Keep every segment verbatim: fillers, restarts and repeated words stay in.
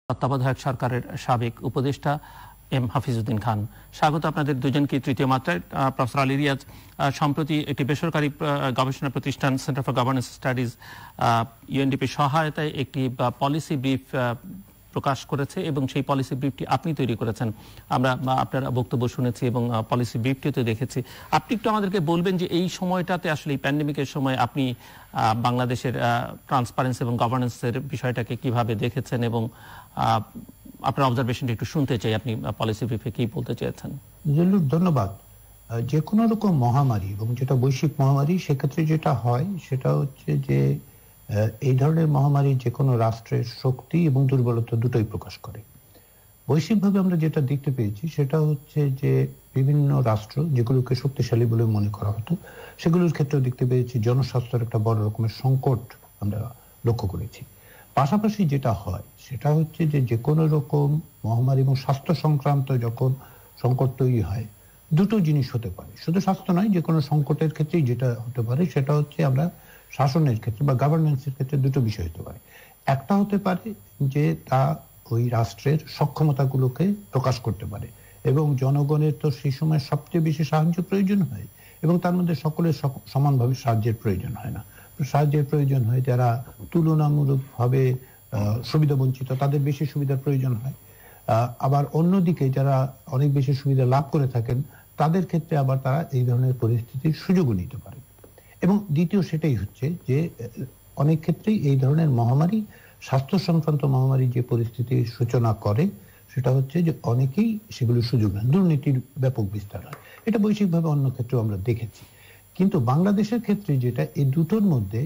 তত্ত্বাবধায়ক সরকারের সাবেক উপদেষ্টা এম হাফিজউদ্দিন খান। স্বাগত আপনাদের দুজনকে তৃতীয় মাত্রায়। প্রফেসর আলী রিয়াজ, সম্প্রতি একটি বেসরকারি গবেষণা প্রতিষ্ঠান সেন্টার ফর গভর্নেন্স স্টাডিজ ইউএনডিপির সহায়তায় একটি পলিসি ব্রিফ প্রকাশ করেছে এবং সেই পলিসি ব্রিফটি আপনি তৈরি করেছেন। আমরা আপনার বক্তব্য শুনেছি এবং পলিসি ব্রিফটিতে দেখেছি। আপনি একটু আমাদেরকে বলবেন যে এই সময়টাতে আসলে এই প্যান্ডেমিকের সময় আপনি বাংলাদেশের ট্রান্সপারেন্সি এবং গভর্নেন্সের বিষয়টাকে কিভাবে দেখেছেন এবং আপনার অবজারভেশনটা একটু শুনতে চাই। আপনি পলিসি ব্রিফে কি বলতে চেয়েছেন? ধন্যবাদ। যে কোনো রকম মহামারী এবং যেটা বৈশ্বিক মহামারী, সেক্ষেত্রে যেটা হয় সেটা হচ্ছে যে এই ধরনের মহামারী যে কোনো রাষ্ট্রের শক্তি এবং দুর্বলতা দুটোই প্রকাশ করে। বৈশ্বিকভাবে আমরা যেটা দেখতে পেয়েছি সেটা হচ্ছে যে বিভিন্ন রাষ্ট্র যেগুলোকে শক্তিশালী বলে মনে করা হতো, সেগুলোর ক্ষেত্রেও দেখতে পেয়েছি জনস্বাস্থ্যের একটা বড় রকমের সংকট আমরা লক্ষ্য করেছি। পাশাপাশি যেটা হয় সেটা হচ্ছে যে যে কোনো রকম মহামারী এবং স্বাস্থ্য সংক্রান্ত যখন সংকট তৈরি হয়, দুটো জিনিস হতে পারে। শুধু স্বাস্থ্য নয়, যে কোনো সংকটের ক্ষেত্রেই যেটা হতে পারে সেটা হচ্ছে আমরা শাসনের ক্ষেত্রে বা গভর্নেন্সের ক্ষেত্রে দুটো বিষয় হতে পারে। একটা হতে পারে যে তা ওই রাষ্ট্রের সক্ষমতাগুলোকে প্রকাশ করতে পারে এবং জনগণের তো সেই সময় সবচেয়ে বেশি সাহায্য প্রয়োজন হয় এবং তার মধ্যে সকলের সমানভাবে সাহায্যের প্রয়োজন হয় না। সাহায্যের প্রয়োজন হয় যারা তুলনামূলকভাবে সুবিধা বঞ্চিত, তাদের বেশি সুবিধার প্রয়োজন হয়। আবার অন্যদিকে যারা অনেক বেশি সুবিধা লাভ করে থাকেন তাদের ক্ষেত্রে আবার তারা এই ধরনের পরিস্থিতির সুযোগও নিতে পারে। এবং দ্বিতীয় সেটাই হচ্ছে যে অনেক ক্ষেত্রেই এই ধরনের মহামারী, স্বাস্থ্য সংক্রান্ত মহামারী যে পরিস্থিতির সূচনা করে সেটা হচ্ছে যে অনেকেই সেগুলোর সুযোগ নেন, দুর্নীতির ব্যাপক বিস্তার হয়। এটা বৈশ্বিকভাবে অন্য ক্ষেত্রেও আমরা দেখেছি। কিন্তু বাংলাদেশের ক্ষেত্রে যেটা এই দুটোর মধ্যে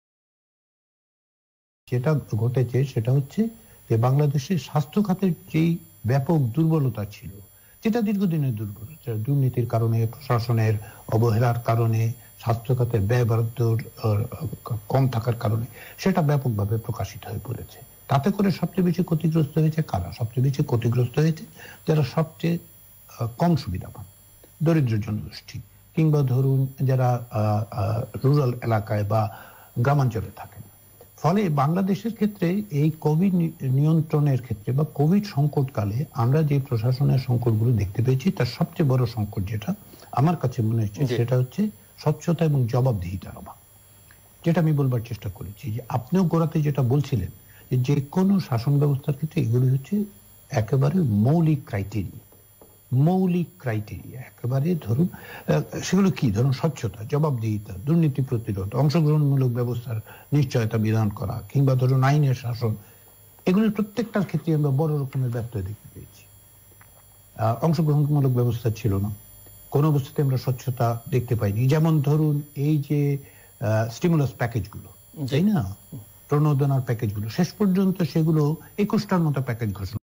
যেটা ঘটেছে সেটা হচ্ছে যে বাংলাদেশের স্বাস্থ্য খাতের যেই ব্যাপক দুর্বলতা ছিল, যেটা দীর্ঘদিনের দুর্বলতা, দুর্নীতির কারণে, প্রশাসনের অবহেলার কারণে, স্বাস্থ্য খাতের ব্যয় বরাদ্দ কম থাকার কারণে সেটা ব্যাপকভাবে প্রকাশিত হয়ে পড়েছে। তাতে করে সবচেয়ে বেশি ক্ষতিগ্রস্ত হয়েছে কারা? সবচেয়ে বেশি ক্ষতিগ্রস্ত হয়েছে যারা সবচেয়ে কম সুবিধা পান, দরিদ্র জনগোষ্ঠী, কিংবা ধরুন যারা রুরাল এলাকায় বা গ্রামাঞ্চলে থাকেন। ফলে বাংলাদেশের ক্ষেত্রে এই কোভিড নিয়ন্ত্রণের ক্ষেত্রে বা কোভিড সংকটকালে আমরা যে প্রশাসনের সংকটগুলো দেখতে পেয়েছি তার সবচেয়ে বড় সংকট যেটা আমার কাছে মনে হচ্ছে সেটা হচ্ছে স্বচ্ছতা এবং জবাবদিহিতার অভাব। যেটা আমি বলবার চেষ্টা করেছি যে আপনিও গোড়াতে যেটা বলছিলেন যে যে কোনো শাসন ব্যবস্থার ক্ষেত্রে এগুলি হচ্ছে একেবারে মৌলিক ক্রাইটেরিয়া, মৌলিক ক্রাইটেরিয়া একেবারে ধরুন সেগুলো কি? ধরুন স্বচ্ছতা, জবাবদিহিতা, দুর্নীতি প্রতিরোধ, অংশগ্রহণমূলক ব্যবস্থার নিশ্চয়তা বিধান করা, কিংবা ধরুন আইনের শাসন, এগুলির প্রত্যেকটার ক্ষেত্রে আমরা বড় রকমের ব্যত্যয় দেখতে পেয়েছি। আহ অংশগ্রহণমূলক ব্যবস্থা ছিল না, কোন অবস্থাতে আমরা স্বচ্ছতা দেখতে পাইনি। যেমন ধরুন এই যে স্টিমুলাস প্যাকেজগুলো, তাই না, প্রণোদনার প্যাকেজগুলো, শেষ পর্যন্ত সেগুলো একুশটার মতো প্যাকেজ ঘোষণা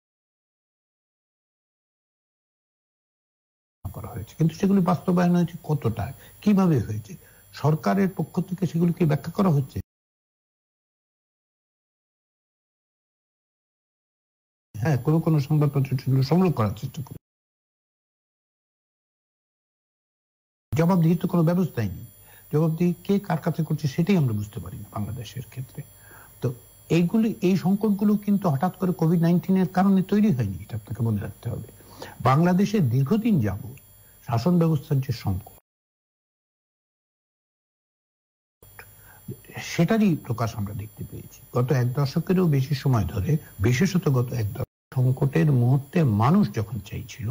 করা হয়েছে, কিন্তু সেগুলি বাস্তবায়ন হয়েছে কতটা, কিভাবে হয়েছে, সরকারের পক্ষ থেকে সেগুলিকে ব্যাখ্যা করা হচ্ছে? হ্যাঁ, কোনো কোনো সংবাদপত্র সেগুলো সংগ্রহ করার চেষ্টা করে। জবাবদিহিত কোনো ব্যবস্থাই নেই। জবাবদিহি কে কার কাছে করছে সেটাই আমরা বুঝতে পারি না বাংলাদেশের ক্ষেত্রে। তো এইগুলি, এই সংকটগুলো কিন্তু হঠাৎ করে কোভিড নাইন্টিন এর কারণে তৈরি হয়নি, এটা আপনাকে মনে রাখতে হবে। বাংলাদেশে দীর্ঘদিন যাবত শাসন ব্যবস্থার যে সংকট, সেটারই প্রকাশ আমরা দেখতে পেয়েছি গত এক দশকেরও বেশি সময় ধরে। বিশেষত গত এক দশক সংকটের মুহূর্তে মানুষ যখন চাইছিল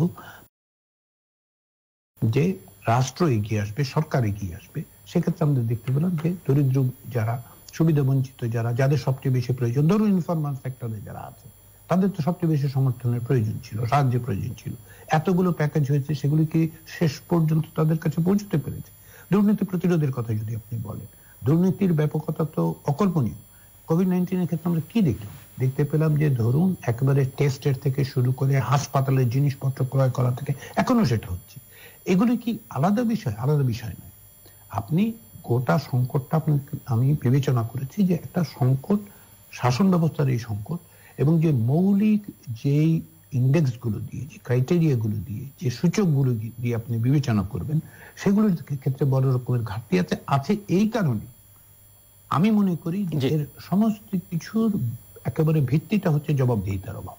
যে রাষ্ট্র এগিয়ে আসবে, সরকার এগিয়ে আসবে, সেক্ষেত্রে আমরা দেখতে পেলাম যে দরিদ্র যারা, সুবিধা বঞ্চিত যারা, যাদের সবচেয়ে বেশি প্রয়োজন, ধরুন ইনফরমাল সেক্টরে যারা আছে, তাদের তো সবচেয়ে বেশি সমর্থনের প্রয়োজন ছিল, সাহায্যের প্রয়োজন ছিল। এতগুলো প্যাকেজ হয়েছে, সেগুলি কি শেষ পর্যন্ত তাদের কাছে পৌঁছতে পেরেছে? দুর্নীতি প্রতিরোধের কথা যদি আপনি বলেন, দুর্নীতির ব্যাপকতা তো অকল্পনীয়। কোভিড নাইন্টিনের ক্ষেত্রে আমরা কি দেখলাম? দেখতে পেলাম যে ধরুন একেবারে টেস্টের থেকে শুরু করে হাসপাতালের জিনিসপত্র ক্রয় করা থেকে এখনো সেটা হচ্ছে। এগুলি কি আলাদা বিষয়? আলাদা বিষয় নয়। আপনি গোটা সংকটটা আমি বিবেচনা করেছি যে একটা সংকট, শাসন ব্যবস্থার এই সংকট, এবং যে মৌলিক যেই ইন্ডেক্স গুলো দিয়ে, যে ক্রাইটেরিয়া গুলো দিয়ে, যে সূচক গুলো দিয়ে আপনি বিবেচনা করবেন, সেগুলোর ক্ষেত্রে বড় রকমের ঘাটতি আছে। আছে এই কারণে আমি মনে করি যে এর সমস্ত কিছুর একেবারে ভিত্তিটা হচ্ছে জবাবদিহিতার অভাব।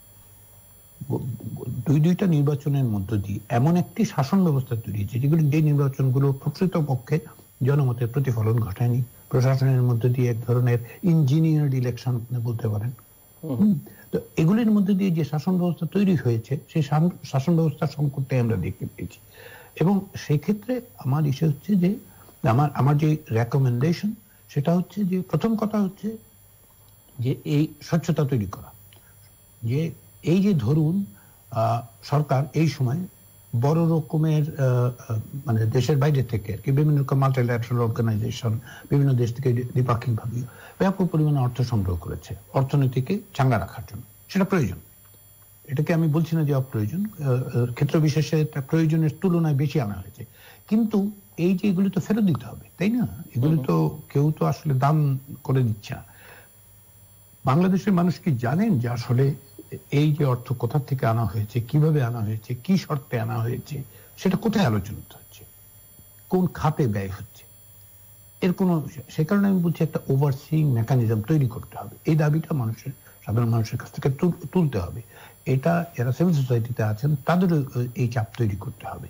দুই দুইটা নির্বাচনের মধ্য দিয়ে এমন একটি শাসন ব্যবস্থা তৈরি হয়েছে যেগুলো যে নির্বাচনগুলো প্রকৃতপক্ষে জনমতের প্রতিফলন ঘটায়নি, প্রশাসনের মধ্য দিয়ে এক ধরনের ইঞ্জিনিয়ার্ড ইলেকশন বলতে পারেন। তো এগুলির মধ্যে দিয়ে যে শাসন ব্যবস্থা তৈরি হয়েছে সেই শাসন ব্যবস্থার সংকটটাই আমরা দেখতে পেয়েছি। এবং সেক্ষেত্রে আমার ইস্যু হচ্ছে যে আমার আমার যে রেকমেন্ডেশন সেটা হচ্ছে যে প্রথম কথা হচ্ছে যে এই স্বচ্ছতা তৈরি করা, যে এই যে ধরুন সরকার এই সময় বড় রকমের মানে দেশের বাইরে থেকে আর কি বিভিন্ন রকম মাল্টিল্যাটারাল অর্গানাইজেশন বিভিন্ন দেশ থেকে দ্বিপাক্ষিক ভাবে ব্যাপক পরিমাণে অর্থ সংগ্রহ করেছে অর্থনীতিকে চাঙ্গা রাখার জন্য। সেটা প্রয়োজন, এটাকে আমি বলছি না যে অপ্রয়োজন, ক্ষেত্র বিশেষে প্রয়োজনের তুলনায় বেশি আনা হয়েছে। কিন্তু এই যে এগুলি তো ফেরত দিতে হবে, তাই না? এগুলি তো কেউ তো আসলে দান করে দিচ্ছে না। বাংলাদেশের মানুষ কি জানেন যে আসলে এই যে অর্থ কোথা থেকে আনা হয়েছে, কিভাবে আনা হয়েছে, কি শর্তে আনা হয়েছে, সেটা কোথায় আলোচনা হচ্ছে, কোন খাতে ব্যয় হচ্ছে, এর কোনো সে কারণে আমি বলছি একটা ওভারসিং মেকানিজম তৈরি করতে হবে। এই দাবিটা মানুষের সাধারণ মানুষের কাছ থেকে তুলতে হবে। এটা যারা সিভিল সোসাইটিতে আছেন তাদেরও এই চাপ তৈরি করতে হবে।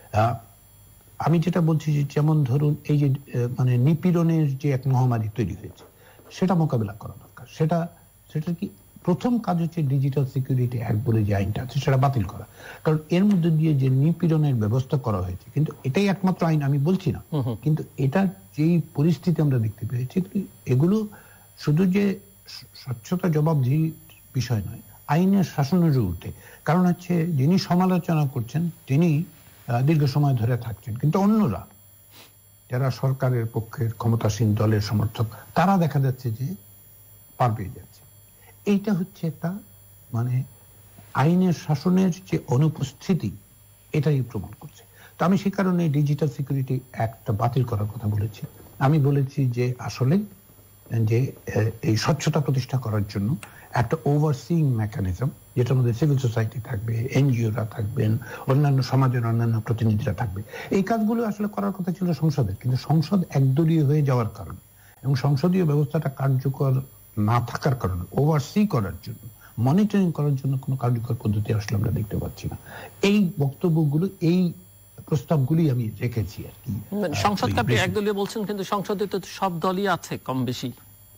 আমি যেটা বলছি যে যেমন ধরুন এই যে মানে নিপীড়নের যে এক মহামারী তৈরি হয়েছে সেটা মোকাবিলা করা দরকার। সেটা সেটা কি প্রথম কাজ হচ্ছে ডিজিটাল সিকিউরিটি অ্যাক্ট বলে যে আইনটা আছে সেটা বাতিল করা। কারণ এর মধ্যে দিয়ে যে নিপীড়নের ব্যবস্থা করা হয়েছে, কিন্তু এটাই একমাত্র আইন আমি বলছি না, কিন্তু এটা যেই পরিস্থিতি আমরা দেখতে পেয়েছি এগুলো শুধু যে স্বচ্ছতা জবাবদিহি বিষয় নয়, আইনের শাসনের ঊর্ধ্বে। কারণ হচ্ছে যিনি সমালোচনা করছেন তিনি দীর্ঘ সময় ধরে থাকছেন, কিন্তু অন্যরা যারা সরকারের পক্ষের ক্ষমতাসীন দলের সমর্থক তারা দেখা যাচ্ছে যে পার পেয়ে যাচ্ছে। এইটা হচ্ছে একটা মানে আইনের শাসনের যে অনুপস্থিতি এটাই প্রমাণ করছে। তো আমি সে কারণে ডিজিটাল সিকিউরিটি অ্যাক্টটা বাতিল করার কথা বলেছি। আমি বলেছি যে আসলে যে এই স্বচ্ছতা প্রতিষ্ঠা করার জন্য একটা ওভারসিং মেকানিজম যেটার মধ্যে সিভিল সোসাইটি থাকবে, এনজিওরা থাকবেন, অন্যান্য সমাজের অন্যান্য প্রতিনিধিরা থাকবে। এই কাজগুলো আসলে করার কথা ছিল সংসদের, কিন্তু সংসদ একদলীয় হয়ে যাওয়ার কারণে এবং সংসদীয় ব্যবস্থাটা কার্যকর না থাকার কারণে ওভারসি করার জন্য, মনিটরিং করার জন্য কোনো কার্যকর পদ্ধতি আসলে আমরা দেখতে পাচ্ছি না। এই বক্তব্যগুলো এই প্রস্তাবগুলি আমি রেখেছি আর কি। সংসদকে আপনি একদলীয় বলছেন, কিন্তু সংসদে তো সব দলই আছে কম বেশি।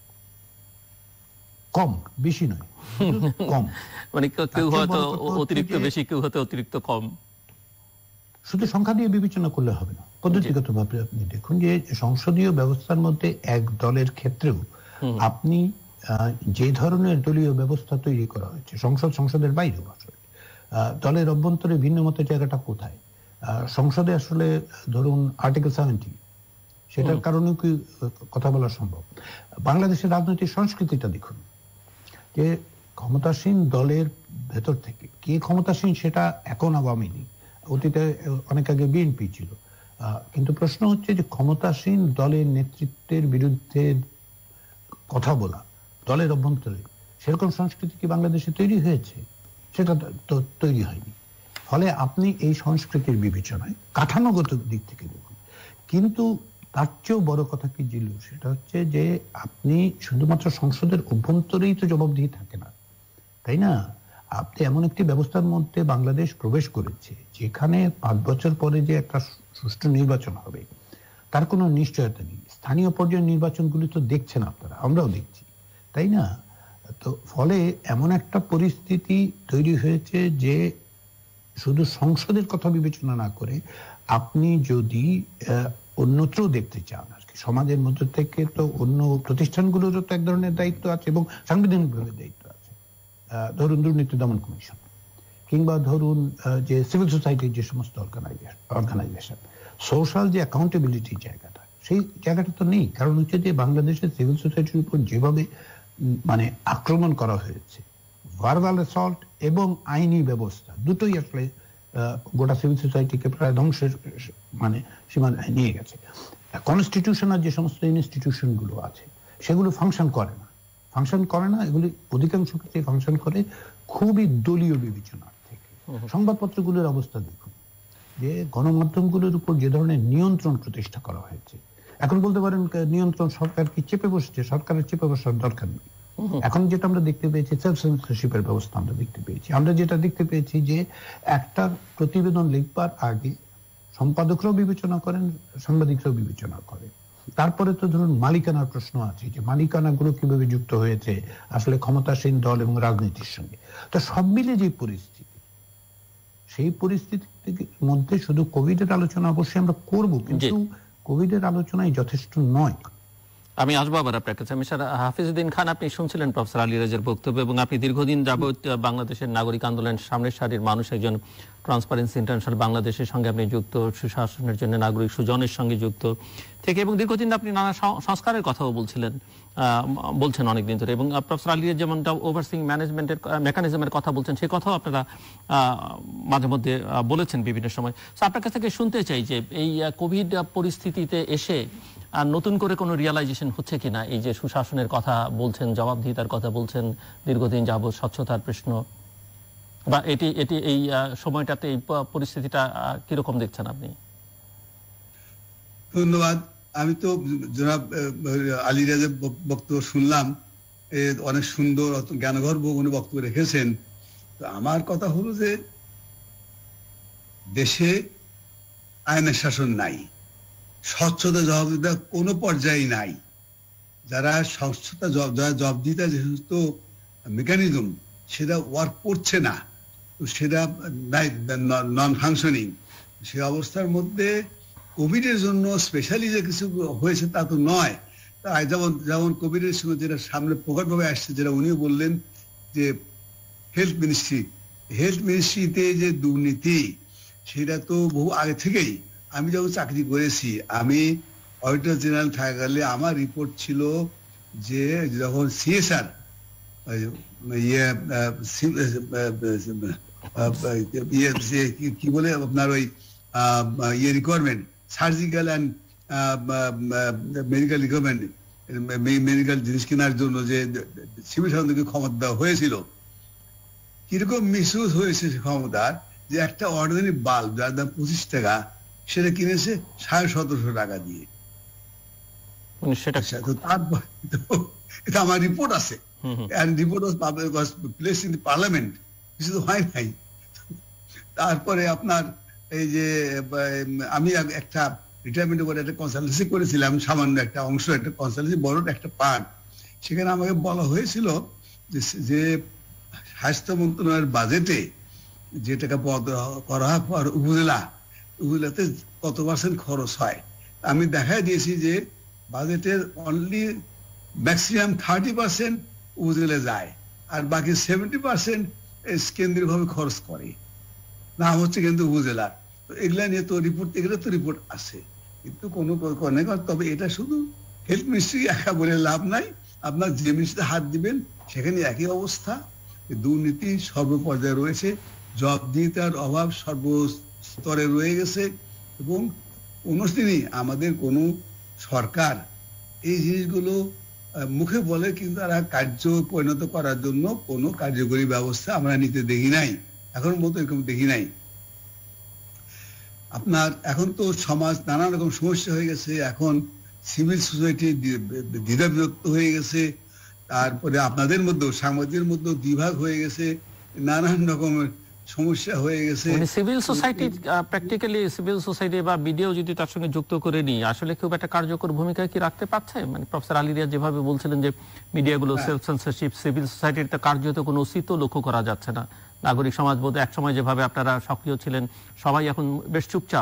কম বেশি নয়, কম মানে কেউ হয়তো অতিরিক্ত বেশি, কেউ হয়তো অতিরিক্ত কম। শুধু সংখ্যা দিয়ে বিবেচনা করলে হবে না, পদ্ধতিগত ভাবে আপনি দেখুন যে সংসদীয় ব্যবস্থার মধ্যে এক দলের ক্ষেত্রেও আপনি যে ধরনের দলীয় ব্যবস্থা তৈরি করা হয়েছে সংসদ সংসদের বাইরেও আসলে দলের অভ্যন্তরে ভিন্ন মতের জায়গাটা কোথায়? সংসদে আসলে ধরুন আর্টিকেল সেভেন্টি সেটার কারণে কি কথা বলা সম্ভব? বাংলাদেশের রাজনৈতিক সংস্কৃতিটা দেখুন যে ক্ষমতাসীন দলের ভেতর থেকে কে ক্ষমতাসীন সেটা এখন আওয়ামী লীগ, অতীতে অনেক আগে বিএনপি ছিল, কিন্তু প্রশ্ন হচ্ছে যে ক্ষমতাসীন দলের নেতৃত্বের বিরুদ্ধে কথা বলা দলের অভ্যন্তরে সেরকম সংস্কৃতি কি বাংলাদেশে তৈরি হয়েছে? সেটা তো তৈরি হয়নি। ফলে আপনি এই সংস্কৃতির বিবেচনায় কাঠামোগত দিক থেকে দেখুন, কিন্তু তার চেয়েও বড় কথা কি ছিল সেটা হচ্ছে যে আপনি শুধুমাত্র সংসদের অভ্যন্তরেই তো জবাবদিহি থাকে না, তাই না? আপনি এমন একটি ব্যবস্থার মধ্যে বাংলাদেশ প্রবেশ করেছে যেখানে পাঁচ বছর পরে যে একটা সুষ্ঠু নির্বাচন হবে তার কোনো নিশ্চয়তা নেই। স্থানীয় পর্যায়ের নির্বাচনগুলি তো দেখছেন আপনারা, আমরাও দেখছি, তাই না? তো ফলে এমন একটা পরিস্থিতি তৈরি হয়েছে যে শুধু সংসদের কথা বিবেচনা না করে আপনি যদি অন্যত্র দেখতে চান আর কি, সমাজের মধ্যে থেকে তো অন্য প্রতিষ্ঠানগুলোরও তো এক ধরনের দায়িত্ব আছে এবং সাংবিধানিকভাবে দায়িত্ব আছে। ধরুন দুর্নীতি দমন কমিশন কিংবা ধরুন যে সিভিল সোসাইটির যে সমস্ত অর্গানাইজেশন, সোশ্যাল যে অ্যাকাউন্টেবিলিটি জায়গাটা, সেই জায়গাটা তো নেই। কারণ হচ্ছে যে বাংলাদেশের সিভিল সোসাইটির উপর যেভাবে মানে আক্রমণ করা হয়েছে, ভার্বাল অ্যাসল্ট এবং আইনি ব্যবস্থা দুটোই আসলে গোটা সিভিল সোসাইটিকে প্রায় ধ্বংসের মানে সীমা নিয়ে গেছে। কনস্টিটিউশনাল যে সমস্ত ইনস্টিটিউশন গুলো আছে সেগুলো ফাংশন করে না, ফাংশন করে না এগুলি অধিকাংশ ক্ষেত্রে ফাংশন করে খুবই দলীয় বিবেচনার থেকে। সংবাদপত্রগুলোর অবস্থা দেখুন যে গণমাধ্যমগুলোর উপর যে ধরনের নিয়ন্ত্রণ প্রতিষ্ঠা করা হয়েছে, এখন বলতে পারেন নিয়ন্ত্রণ সরকার কি চেপে বসছে? সরকারের চেপে বসার দরকার নেই, এখন যেটা আমরা দেখতে পেয়েছি সেলফ সেন্সরশিপের ব্যবস্থা আমরা দেখতে পেয়েছি। আমরা যেটা দেখতে পেয়েছি যে একটা প্রতিবেদন লিখবার আগে সম্পাদকরাও বিবেচনা করেন, সাংবাদিকরাও বিবেচনা করেন। তারপরে তো ধরুন মালিকানার প্রশ্ন আছে, যে মালিকানাগুলো কিভাবে যুক্ত হয়েছে আসলে ক্ষমতাসীন দল এবং রাজনীতির সঙ্গে। তো সব মিলে যে পরিস্থিতি, সেই পরিস্থিতির মধ্যে শুধু কোভিড এর আলোচনা অবশ্যই আমরা করব, কিন্তু কোভিড এর আলোচনাই যথেষ্ট নয়। আমি আসবো আবার আপনার কাছে। আমি স্যার হাফিজউদ্দিন খান, আপনি শুনছিলেন প্রফেসর আলী রাজার বক্তব্য, এবং আপনি দীর্ঘদিন যাবৎ বাংলাদেশের নাগরিক আন্দোলনের সামনের সারির মানুষ, একজন ট্রান্সপারেন্সি ইন্টারন্যাশনাল বাংলাদেশের সঙ্গে আপনি যুক্ত, সুশাসনের জন্য নাগরিক সুজনের সঙ্গে যুক্ত থেকে, এবং দীর্ঘদিন আপনি নানা সংস্কারের কথাও বলছিলেন, বলছেন অনেকদিন ধরে, এবং প্রফেসর আলী যেমনটা ওভারসিং ম্যানেজমেন্টের মেকানিজমের কথা বলছেন, সেই কথাও আপনারা মাঝে মধ্যে বলেছেন বিভিন্ন সময়। তো আপনার কাছ থেকে শুনতে চাই যে এই কোভিড পরিস্থিতিতে এসে আর নতুন করে কোনো রিয়ালাইজেশন হচ্ছে কিনা, এই যে সুশাসনের কথা বলছেন, জবাবদিহিতার কথা বলছেন, দীর্ঘদিন যাবত স্বচ্ছতার প্রশ্ন, বা এটি এটি এই সময়টাতে এই পরিস্থিতিটা কিরকম দেখছেন আপনি? ধন্যবাদ। আমি তো জনাব আলী রাজের বক্তব্য শুনলাম, অনেক সুন্দর জ্ঞানগর্ভ উনি বক্তব্য রেখেছেন। তো আমার কথা হলো যে দেশে আইনের শাসন নাই, স্বচ্ছতা জবাবদিহিতা কোনো পর্যায়ে নাই। যারা স্বচ্ছতা জবাবদিহিতা যে সমস্ত মেকানিজম সেটা ওয়ার্ক করছে না, সেটা নন ফাংশনিং, সে অবস্থার মধ্যে কোভিডের জন্য স্পেশালি যে কিছু হয়েছে তা তো নয়। তা যেমন যেমন কোভিডের সঙ্গে যেটা সামনে প্রকটভাবে আসছে, যেটা উনিও বললেন যে হেলথ মিনিস্ট্রি, হেলথ মিনিস্ট্রিতে যে দুর্নীতি, সেটা তো বহু আগে থেকেই। আমি যখন চাকরি করেছি, আমি অডিটর জেনারেল থাকাকালে আমার রিপোর্ট ছিল যে যখন সিএসআর ইয়ে কি বলে আপনার ওই ইয়ে requirement, surgical and medical requirement, medical জিনিস কেনার জন্য যে সিভিল সার্জনকে ক্ষমতা দেওয়া হয়েছিল, কিরকম মিসইউজ হয়েছে সে ক্ষমতার, যে একটা অর্ডিনারি বাল্ব যার দাম পঁচিশ টাকা সেটা কিনেছে সাড়ে সতেরোশো টাকা দিয়ে। এটা আমার রিপোর্ট আছে, report was placed in the parliament, কিছু তো হয় নাই। তারপরে আপনার এই যে আমি একটা রিটায়ারমেন্টের পরে একটা কনসালটেন্সি করেছিলাম, সামান্য একটা অংশ, একটা কনসালটেন্সি বড় একটা পার্ট। সেখানে আমাকে বলা হয়েছিল যে স্বাস্থ্য মন্ত্রণালয়ের বাজেটে যে টাকা করা হয় পর উপজেলা, উপজেলাতে কত পার্সেন্ট খরচ হয়। আমি দেখাই দিয়েছি যে বাজেটের অনলি ম্যাক্সিমাম থার্টি পার্সেন্ট উপজেলা যায়, আর বাকি সেভেন্টি পার্সেন্ট কেন্দ্রীয়ভাবে খরচ করে, না হচ্ছে কিন্তু উপজেলা। তো এগুলা নিয়ে তো রিপোর্ট, এগুলো তো রিপোর্ট আছে, কিন্তু কোনো কোনো তবে এটা শুধু হেলথ মিনিস্ট্রি একা বলে লাভ নাই। আপনার যে মিনিস্ট্রিতে হাত দিবেন সেখানে একই অবস্থা, দুর্নীতি সর্বপর্যায়ে রয়েছে, জবাবদিহিতার অভাব সর্বস্তরে রয়ে গেছে, এবং কোনোদিনই আমাদের কোনো সরকার এই জিনিসগুলো মুখে বলে কিন্তু তারা কার্য পরিণত করার জন্য কোনো কার্যকরী ব্যবস্থা আমরা নিতে দেখি নাই, এখন মতো এরকম দেখি নাই। আপনার এখন তো সমাজ নানা রকম সমস্যা হয়ে গেছে, এখন সিভিল সোসাইটি দ্বিধা বিভক্ত হয়ে গেছে, তারপরে আপনাদের মধ্যেও সাংবাদিকদের মধ্যেও দ্বিভাগ হয়ে গেছে, নানান রকমের সমস্যা হয়ে গেছে। Civil society practically civil society বা মিডিয়াও যদি তার সঙ্গে যুক্ত করে নি, আসলে খুব একটা কার্যকর ভূমিকা কি রাখতে পারছে? মানে প্রফেসর আলী রিয়াজ যেভাবে বলছিলেন যে মিডিয়াগুলো সেলফ সেন্সরশিপ, সিভিল সোসাইটির কার্যত কোনো অস্তিত্ব লক্ষ্য করা যাচ্ছে না। নাগরিক সমাজ বোধ এক সময় যেভাবে আপনারা সক্রিয় ছিলেন, সবাই এখন বেশ চুপচাপ।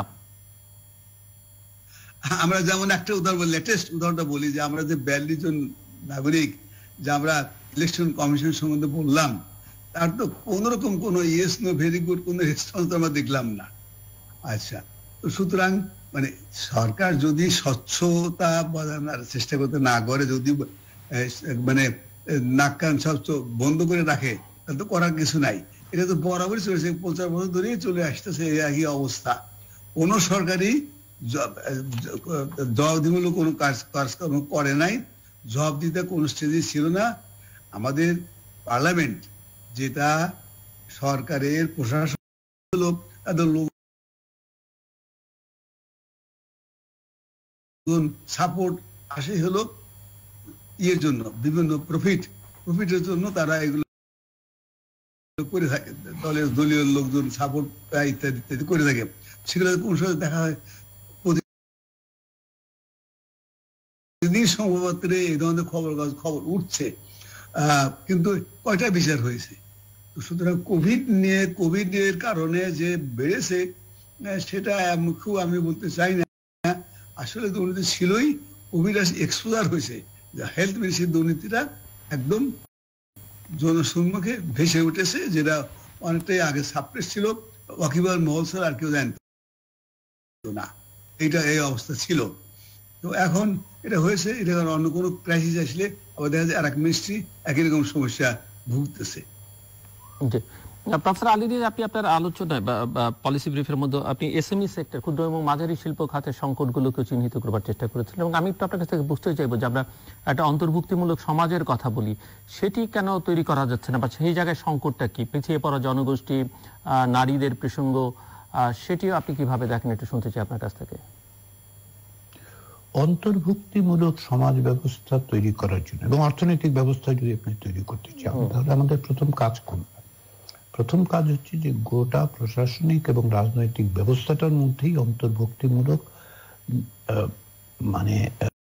আমরা যেমন একটা উদাহরণ, লেটেস্ট উদাহরণটা বলি, যে আমরা যে বিয়াল্লিশ জন নাগরিক যে আমরা ইলেকশন কমিশন সম্বন্ধে বললাম, তার তো কোন রকম কোন ইয়েস নো ভেরি গুড কোন রেসপন্স আমরা দেখলাম না। আচ্ছা, তো সুতরাং মানে সরকার যদি স্বচ্ছতা বজায় চেষ্টা করতে না করে, যদি মানে নাক কান সব বন্ধ করে রাখে, তাহলে তো করার কিছু নাই। এটা তো বরাবরই চলেছে, পঞ্চাশ বছর ধরেই চলে আসতেছে একই অবস্থা। কোন সরকারই জবাবদিহিমূলক কোনো কাজ কাজকর্ম করে নাই, জবাবদিহিতা কোন স্টেজে ছিল না। আমাদের পার্লামেন্ট যেটা সরকারের প্রশাসন হলো, তাদের লোক সাপোর্ট আসে হলো ইয়ের জন্য, বিভিন্ন প্রফিট প্রফিটের জন্য তারা এগুলো করে থাকে, দলের দলীয় লোকজন সাপোর্ট ইত্যাদি ইত্যাদি করে থাকে। সেগুলো কোন সময় দেখা হয় প্রতিদিন সংবাদপত্রে এই ধরনের খবর খবর উঠছে, আহ কিন্তু কয়টা বিচার হয়েছে? সুতরাং কোভিড নিয়ে কোভিড এর কারণে যে বেড়েছে সেটা খুব আমি বলতে চাই না, আসলে দুর্নীতি ছিলই, কোভিড এক্সপোজার হয়েছে, হেলথ মিনিস্ট্রির দুর্নীতিটা একদম জনসম্মুখে ভেসে উঠেছে, যেটা অনেকটাই আগে সাপ্রেস ছিল, ওয়াকিবহাল মহল ছাড়া আর কেউ জানত না এইটা এই অবস্থা ছিল। তো এখন এটা হয়েছে, এটা অন্য কোনো ক্রাইসিস আসলে আবার দেখা যায় আর এক মিনিস্ট্রি একই রকম সমস্যা ভুগতেছে। প্রফেসর আলী রিয়াজ, আপনি আপনার আলোচনায় বা পলিসি ব্রিফের মধ্যে আপনি এসএমই সেক্টর, ক্ষুদ্র এবং মাঝারি শিল্প খাতের সংকটগুলোকে চিহ্নিত করবার চেষ্টা করেছিলেন, এবং আমি একটু আপনার কাছ থেকে বুঝতে চাইবো যে আমরা একটা অন্তর্ভুক্তিমূলক সমাজের কথা বলি, সেটি কেন তৈরি করা যাচ্ছে না, বা সেই জায়গায় সংকটটা কি? পিছিয়ে পড়া জনগোষ্ঠী, নারীদের প্রসঙ্গ, সেটিও আপনি কিভাবে দেখেন, একটু শুনতে চাই আপনার কাছ থেকে। অন্তর্ভুক্তিমূলক সমাজ ব্যবস্থা তৈরি করার জন্য এবং অর্থনৈতিক ব্যবস্থা যদি আপনি তৈরি করতে চান, তাহলে আমাদের প্রথম কাজ কোনটা? প্রথম কাজ হচ্ছে যে গোটা প্রশাসনিক এবং রাজনৈতিক ব্যবস্থাটার মধ্যেই অন্তর্ভুক্তিমূলক মানে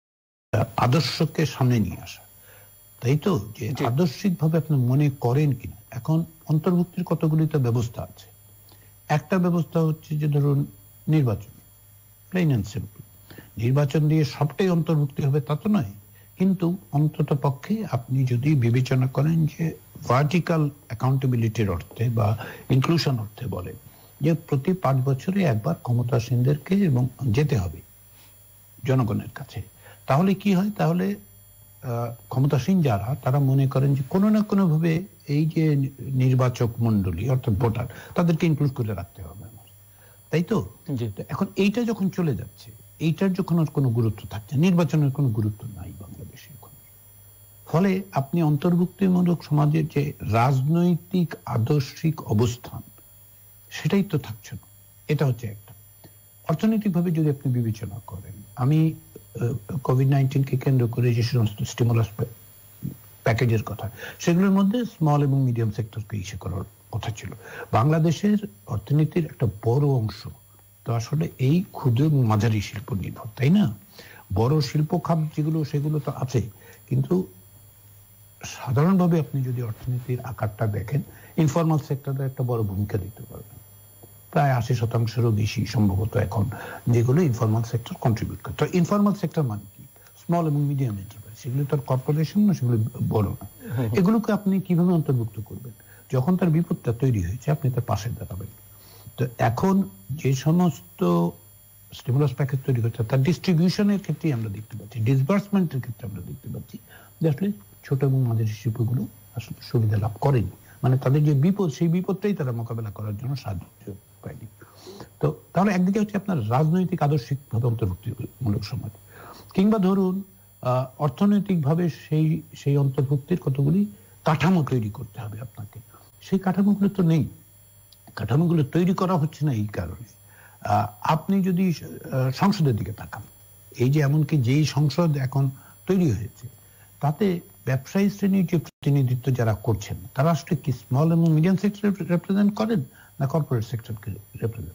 আদর্শকে সামনে নিয়ে আসা, তাই তো? যে আদর্শিক ভাবে আপনি মনে করেন কিনা। এখন অন্তর্ভুক্তির কতগুলি তো ব্যবস্থা আছে। একটা ব্যবস্থা হচ্ছে যে ধরুন নির্বাচন, প্লেন এন্ড সিম্পল। নির্বাচন দিয়ে সবটাই অন্তর্ভুক্তি হবে তা তো নয়, কিন্তু অন্তত পক্ষে আপনি যদি বিবেচনা করেন যে ভার্টিক্যাল অ্যাকাউন্টেবিলিটির অর্থে বা ইনক্লুশন অর্থে বলেন যে প্রতি পাঁচ বছরে একবার ক্ষমতাসীনদেরকে এবং যেতে হবে জনগণের কাছে, তাহলে কি হয়? তাহলে ক্ষমতাসীন যারা তারা মনে করেন যে কোনো না কোনো ভাবে এই যে নির্বাচক মন্ডলী অর্থাৎ ভোটার, তাদেরকে ইনক্লুড করে রাখতে হবে, তাই তো? এখন এইটা যখন চলে যাচ্ছে, এইটার যখন কোনো গুরুত্ব থাকছে, নির্বাচনের কোনো গুরুত্ব নাই বাংলাদেশে এখন, ফলে আপনি অন্তর্ভুক্তিমূলক সমাজের যে রাজনৈতিক আদর্শিক অবস্থান সেটাই তো থাকছে না। এটা হচ্ছে একটা। অর্থনৈতিক ভাবে যদি আপনি বিবেচনা করেন, আমি কোভিড নাইন্টিন কে কেন্দ্র করে যে সমস্ত স্টিমুলাস প্যাকেজের কথা, সেগুলোর মধ্যে স্মল এবং মিডিয়াম সেক্টরকে ইস্যু করার কথা ছিল। বাংলাদেশের অর্থনীতির একটা বড় অংশ তো আসলে এই ক্ষুদ্র এবং মাঝারি শিল্প নির্ভর, তাই না? বড় শিল্প খাত যেগুলো সেগুলো তো আছে, কিন্তু সাধারণভাবে আপনি যদি অর্থনীতির আকারটা দেখেন, ইনফরমাল সেক্টরে একটা বড় ভূমিকা দিতে পারবেন। প্রায় আশি শতাংশেরও বেশি সম্ভবত এখন যেগুলো ইনফরমাল সেক্টর কন্ট্রিবিউট করে। তো ইনফরমাল সেক্টর মানে কি? স্মল এবং মিডিয়াম এন্টারপ্রাইজ, সেগুলো তো আর কর্পোরেশন না, সেগুলো বড় না। এগুলোকে আপনি কিভাবে অন্তর্ভুক্ত করবেন? যখন তার বিপদটা তৈরি হয়েছে আপনি তার পাশে দাঁড়াবেন। তো এখন যে সমস্ত স্টিমুলাস প্যাকেজ তৈরি হচ্ছে তার ডিস্ট্রিবিউশনের ক্ষেত্রে আমরা দেখতে পাচ্ছি, ডিসবার্সমেন্টের ক্ষেত্রে আমরা দেখতে পাচ্ছি যে আসলে ছোট এবং মাঝারি শিল্পগুলো আসলে সুবিধা লাভ করেনি, মানে তাদের যে বিপদ সেই বিপদটাই তারা মোকাবেলা করার জন্য সাহায্য পায়নি। তো তাহলে একদিকে হচ্ছে আপনার রাজনৈতিক আদর্শিক ভাবে অন্তর্ভুক্তিমূলক সমাজ, কিংবা ধরুন আহ অর্থনৈতিক ভাবে সেই সেই অন্তর্ভুক্তির কতগুলি কাঠামো তৈরি করতে হবে আপনাকে। সেই কাঠামোগুলো তো নেই, কাঠামোগুলো তৈরি করা হচ্ছে না এই কারণে। আহ আপনি যদি সংসদের দিকে তাকান, এই যে এমনকি যেই সংসদ এখন তৈরি হয়েছে তাতে ব্যবসায়ী শ্রেণীর যে প্রতিনিধিত্ব যারা করছেন তারা আসলে কি স্মল এবং মিডিয়াম সেক্টর রিপ্রেজেন্ট করেন না কর্পোরেট সেক্টরকে রিপ্রেজেন্ট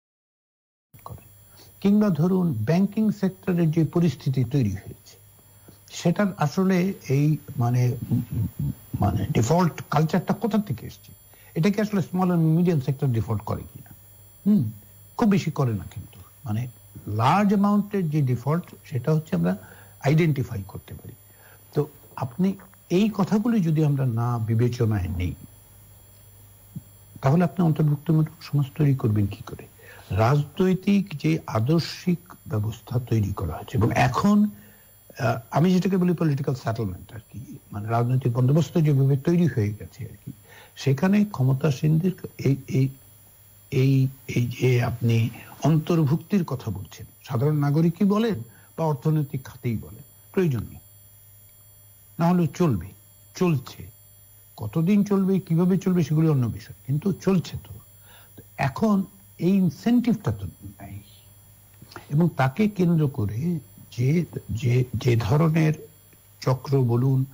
করেন? কিংবা ধরুন ব্যাংকিং সেক্টরের যে পরিস্থিতি তৈরি হয়েছে সেটার আসলে এই মানে মানে ডিফল্ট কালচারটা কোথা থেকে এসছে? এটা কি আসলে স্মল এবং মিডিয়াম সেক্টর ডিফল্ট করে কিনা? হুম খুব বেশি করে না, কিন্তু মানে লার্জ অ্যামাউন্টের যে ডিফল্ট সেটা হচ্ছে আমরা আইডেন্টিফাই করতে পারি। তো আপনি এই কথাগুলি যদি আমরা না বিবেচনায় নেই তাহলে আপনি অন্তর্ভুক্তিমূলক সমাজ তৈরি করবেন কি করে? রাজনৈতিক যে আদর্শিক ব্যবস্থা তৈরি করা হয়েছে এবং এখন আমি যেটাকে বলি পলিটিক্যাল সেটেলমেন্ট আর কি, মানে রাজনৈতিক বন্দোবস্ত যেভাবে তৈরি হয়ে গেছে আর কি, সেখানে ক্ষমতাসীনদের এই এই এই এই যে আপনি অন্তর্ভুক্তির কথা বলছেন, সাধারণ নাগরিকই বলেন বা অর্থনৈতিক খাতেই বলেন, প্রয়োজন নেই, না হলে চলবে, চলছে। কতদিন চলবে, কিভাবে চলবে সেগুলি অন্য বিষয়, কিন্তু চলছে। তো এখন এই ইনসেন্টিভটা তো নাই, এবং তাকে কেন্দ্র করে যে যে যে ধরনের চক্র বলুন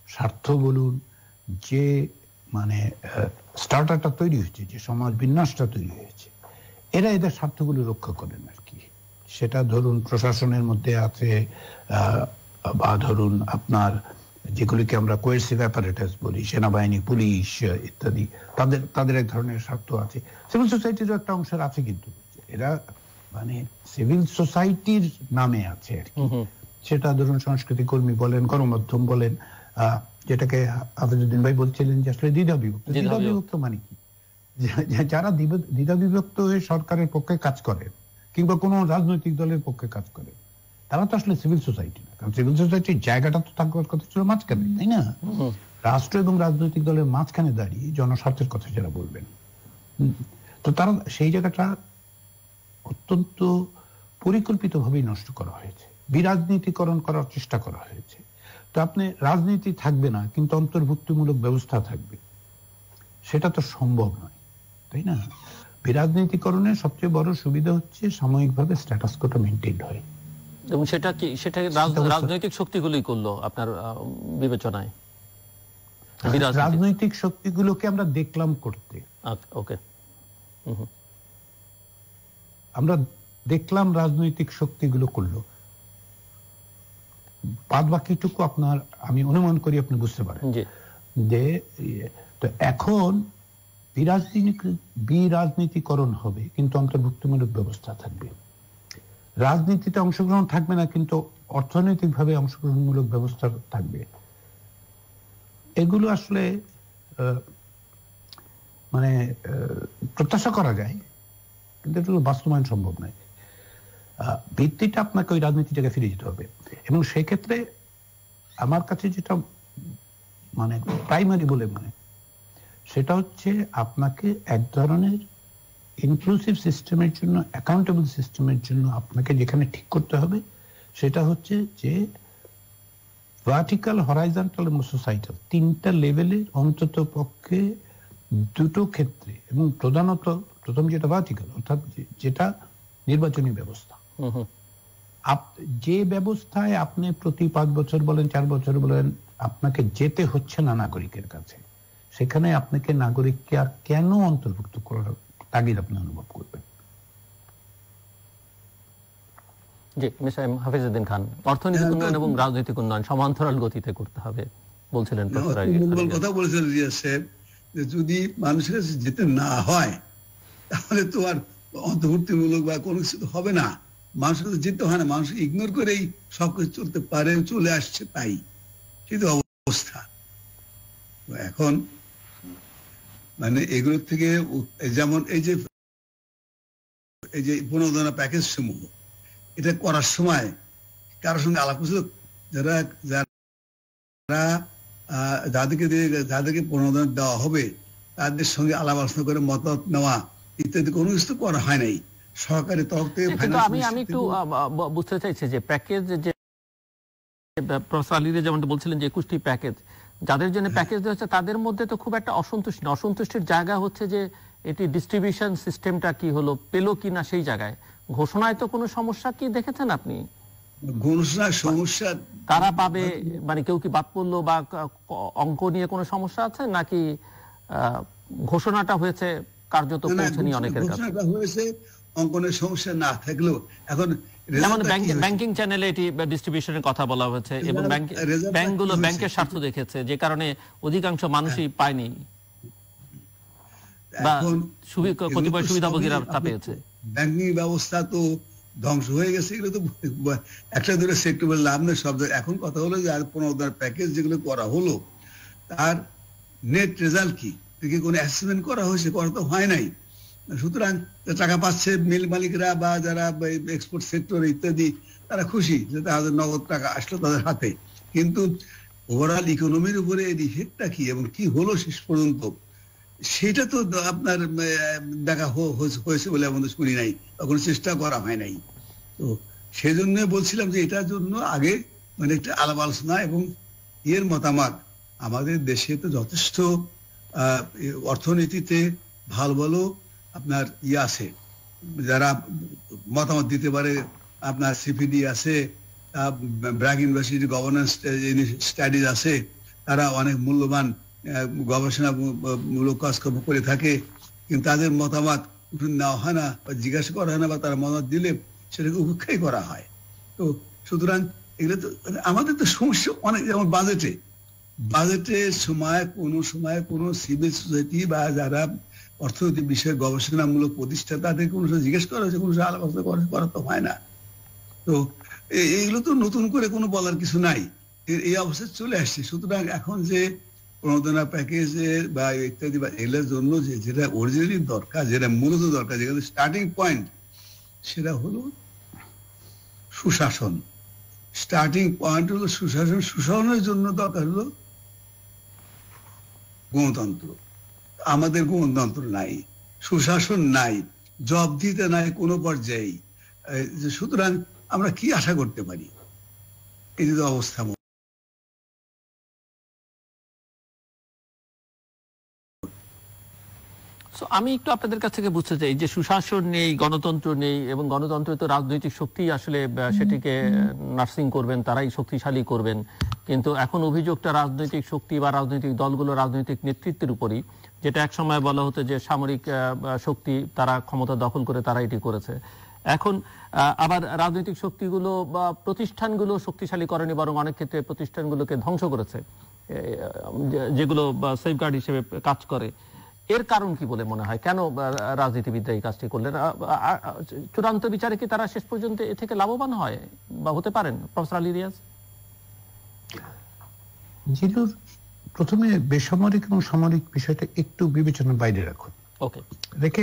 স্বার্থ বলুন, যে মানে স্টার্টারটা তৈরি হয়েছে, যে সমাজ বিন্যাসটা তৈরি হয়েছে, এরা এদের স্বার্থগুলো রক্ষা করেন আর কি। সেটা ধরুন প্রশাসনের মধ্যে আছে, বা ধরুন আপনার যেগুলিকে আমরা কোয়েরসিভ অ্যাপারেটাস বলি, সেনাবাহিনী, পুলিশ ইত্যাদি, তাদের তাদের এক ধরনের স্বার্থ আছে। সিভিল সোসাইটিরও একটা অংশের আছে, কিন্তু এরা মানে সিভিল সোসাইটির নামে আছে আর কি। সেটা ধরুন সংস্কৃতি কর্মী বলেন, গণমাধ্যম বলেন, আহ যেটাকে হাফিজউদ্দিন ভাই বলছিলেন যে আসলে দ্বিধা বিভক্ত। দ্বিধা বিভক্ত মানে কি? যারা দ্বিধা বিভক্ত হয়ে সরকারের পক্ষে কাজ করেন কিংবা কোনো রাজনৈতিক দলের পক্ষে কাজ করেন, তারা তো আসলে সিভিল সোসাইটি না। কারণ সিভিল সোসাইটির জায়গাটা তো থাকার কথা ছিল মাঝখানে, তাই না? রাষ্ট্র এবং রাজনৈতিক দলের মাঝখানে দাঁড়িয়ে জনস্বার্থের কথা যারা বলবেন, তো তারা সেই জায়গাটা অত্যন্ত পরিকল্পিতভাবেই নষ্ট করা হয়েছে, বিরাজনীতিকরণ করার চেষ্টা করা হয়েছে। তো আপনি রাজনীতি থাকবে না কিন্তু অন্তর্ভুক্তিমূলক ব্যবস্থা থাকবে, সেটা তো সম্ভব নয়, তাই না? বিরাজনীতিকরণের সবচেয়ে বড় সুবিধা হচ্ছে সাময়িকভাবে স্ট্যাটাস কোটা মেইনটেইন হয়। এবং সেটা কি সেটা রাজনৈতিক শক্তিগুলোই করলো আপনার বিবেচনায়? রাজনৈতিক শক্তিগুলোকে আমরা দেখলাম করতে, ওকে, আমরা দেখলাম রাজনৈতিক শক্তিগুলো করলো, বাদ বাকিটুকু আপনার আমি অনুমান করি আপনি বুঝতে পারেন যে তো এখন বিরাজনীতিকরণ হবে কিন্তু অন্তর্ভুক্তিমূলক ব্যবস্থা থাকবে। রাজনীতিতে অংশগ্রহণ থাকবে না কিন্তু অর্থনৈতিক ভাবে অংশগ্রহণমূলক ব্যবস্থা থাকবে। এগুলো আসলে মানে প্রত্যাশা করা যায় কিন্তু এগুলো বাস্তবায়ন সম্ভব নয়। ভিত্তিটা আপনাকে ওই রাজনীতি জায়গায় ফিরে যেতে হবে। এবং সেক্ষেত্রে আমার কাছে যেটা মানে প্রাইমারি বলে মনে সেটা হচ্ছে আপনাকে এক ধরনের ইনক্লুসিভ সিস্টেমের জন্য, অ্যাকাউন্টেবল সিস্টেমের জন্য আপনাকে যেখানে ঠিক করতে হবে সেটা হচ্ছে যে ভার্টিক্যাল, হরাইজন্টাল এবং সোসাইটাল তিনটা লেভেলের অন্তত পক্ষে দুটো ক্ষেত্রে, এবং প্রধানত প্রথম যেটা ভার্টিক্যাল অর্থাৎ যেটা নির্বাচনী ব্যবস্থা, যে ব্যবস্থায় আপনি প্রতি পাঁচ বছর বলেন, চার বছর বলেন, আপনাকে যেতে হচ্ছে না নাগরিকের কাছে, সেখানে আপনাকে নাগরিককে আর কেন অন্তর্ভুক্ত করার তাগিদ আপনি অনুভব করবেন? জি, মিস্টার এম হাফিজউদ্দিন খান, অর্থনৈতিক উন্নয়ন এবং রাজনৈতিক উন্নয়ন সমান্তরাল গতিতে করতে হবে বলছিলেন। কথা বলেছেন রিয়াজ সাহেব যে যদি মানুষের কাছে যেতে না হয় তাহলে তো আর অন্তর্ভুক্তিমূলক বা কোনো কিছু হবে না। মানুষের কাছে যেতে হয় না, মানুষ ইগনোর করেই সবকিছু চলতে পারে, চলে আসছে তাই, কিন্তু অবস্থা এখন মানে এগুলোর থেকে যেমন এই যে এই যে পুনর্গঠন প্যাকেজ সমূহ এটা করার সময় কারোর সঙ্গে আলাপ করছিল, যারা যারা যাদেরকে যাদেরকে পুনর্গঠন দেওয়া হবে তাদের সঙ্গে আলাপ আলোচনা করে মতামত নেওয়া ইত্যাদি কোনো কিছু করা হয় নাই সরকারি তরফ থেকে। কিন্তু আমি আমি একটু বুঝতে চাইছি যে প্যাকেজ যে প্রফেসর আলী যেমন বলছিলেন যে একুশটি প্যাকেজ যাদের জন্য প্যাকেজ দেওয়া হচ্ছে তাদের মধ্যে তো খুব একটা অসন্তুষ্টি না, অসন্তুষ্টির জায়গা হচ্ছে যে এটি ডিস্ট্রিবিউশন সিস্টেমটা কি হলো, পেলো কিনা সেই জায়গায়। ঘোষণায় তো কোনো সমস্যা কি দেখেছেন আপনি? ঘোষণার সমস্যা তারা পাবে মানে কেউ কি বাদ পড়লো বা অঙ্ক নিয়ে কোনো সমস্যা আছে নাকি ঘোষণাটা হয়েছে কার্যত পৌঁছেনি অনেকের কাছে? ঘোষণাটা হয়েছে, অঙ্কনের সমস্যা না থাকলেও এখন যেমন ব্যাংকিং চ্যানেলে এটি ডিস্ট্রিবিউশনের কথা বলা হয়েছে এবং ব্যাংকগুলো ব্যাংকের স্বার্থ দেখেছে যে কারণে অধিকাংশ মানুষই পায়নি বা কতিপয় সুবিধাভোগীরা তা পেয়েছে। ব্যাংকিং ব্যবস্থা তো ধ্বংস হয়ে গেছে, এগুলো তো একটা দুটো সেক্টর লাভ নেই সব। এখন কথা হলো যে আর পুনরুদ্ধার প্যাকেজ যেগুলো করা হলো তার নেট রেজাল্ট কি, কোনো অ্যাসেসমেন্ট করা হয়েছে? করা তো হয় নাই। সুতরাং টাকা পাচ্ছে মিল মালিকরা বা যারা এক্সপোর্ট সেক্টর ইত্যাদি, তারা খুশি যে তাদের নগদ টাকা আসলো তাদের হাতে, কিন্তু ওভারঅল ইকোনমির উপরে এর ইফেক্টটা কি এবং কি হলো শেষ পর্যন্ত সেটা তো আপনার দেখা হয়েছে বলে আমাদের শুনি নাই, তখন চেষ্টা করা হয় নাই। তো সেই জন্য বলছিলাম যে এটার জন্য আগে মানে একটা আলাপ আলোচনা এবং এর মতামত। আমাদের দেশে তো যথেষ্ট আহ অর্থনীতিতে ভালো ভালো আপনার ইয়ে আছে যারা মতামত দিতে পারে, আপনার সিপিডি আছে, ব্র্যাক ইউনিভার্সিটি গভর্নেন্স স্টাডিজ আছে, তারা অনেক মূল্যবান গবেষণামূলক কাজকর্ম করে থাকে, কিন্তু তাদের মতামত নেওয়া হয় না বা জিজ্ঞাসা করা হয় না, বা তারা মতামত দিলে সেটাকে উপেক্ষাই করা হয়। তো সুতরাং এগুলো তো আমাদের তো সমস্যা অনেক, যেমন বাজেটে বাজেটের সময় কোনো সময় কোনো সিভিল সোসাইটি বা যারা অর্থনৈতিক বিষয়ে গবেষণামূলক প্রতিষ্ঠান তাদের কোনো সময় জিজ্ঞেস করা হয়েছে, কোনো সময় আলাপ করা তো হয় না। তো এইগুলো তো নতুন করে কোনো বলার কিছু নাই, এই অবস্থায় চলে আসছে। সুতরাং এখন যে প্রণোদনা প্যাকেজের বা ইত্যাদি বা এগুলোর জন্য যে যেটা অরিজিনালি দরকার, যেটা মূলত দরকার, যেখানে স্টার্টিং পয়েন্ট, সেটা হলো সুশাসন। স্টার্টিং পয়েন্ট হলো সুশাসন। সুশাসনের জন্য দরকার হলো গণতন্ত্র। আমাদের গণতন্ত্র নাই, সুশাসন নাই, জবাবদিহিতা নাই কোনো পর্যায়ে। সুতরাং আমরা কি আশা করতে পারি? এই যে অবস্থা। আমি একটু আপনাদের কাছ থেকে বুঝতে চাই যে সুশাসন নেই, গণতন্ত্র নেই, এবং গণতন্ত্র তো রাজনৈতিক শক্তি আসলে সেটিকে নার্সিং করবেন, তারাই শক্তিশালী করবেন। কিন্তু এখন অভিযোগটা রাজনৈতিক শক্তি বা রাজনৈতিক দলগুলো রাজনৈতিক নেতৃত্বের উপরই, যেটা এক সময় বলা হতো যে সামরিক শক্তি তারা ক্ষমতা দখল করে তারা এটি করেছে। এখন আবার রাজনৈতিক শক্তিগুলো বা প্রতিষ্ঠানগুলো শক্তিশালী করেনি, বরং অনেক ক্ষেত্রে প্রতিষ্ঠানগুলোকে ধ্বংস করেছে, যেগুলো সেফগার্ড হিসেবে কাজ করে। এর কারণ কি বলে মনে হয়? কেন রাজনীতিবিদরা এই কাজটি করলেন? চূড়ান্ত বিচারে কি তারা শেষ পর্যন্ত এ থেকে লাভবান হয় বা হতে পারেন? প্রফেসর আলী রিয়াজ। জিলুর প্রথমে বেসামরিক এবং সামরিক বিষয়টা একটু বিবেচনার বাইরে রাখুন। ওকে, রেখে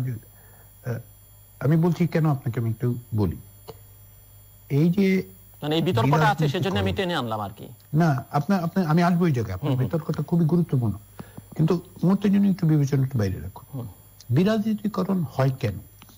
আমি বলছি কেন আপনাকে আমি একটু বলি। এই যে মানে এই বিতর্কটা আছে সেজন্য আমি টেনে আনলাম আর কি। না, আপনার আপনার আমি আসবো এই জায়গায়। আপনার বিতর্কটা খুবই গুরুত্বপূর্ণ, কিন্তু মুহূর্তের জন্য একটু বিবেচনা একটু বাইরে রাখুন। বিরাজনীতিকরণ হয় কেন?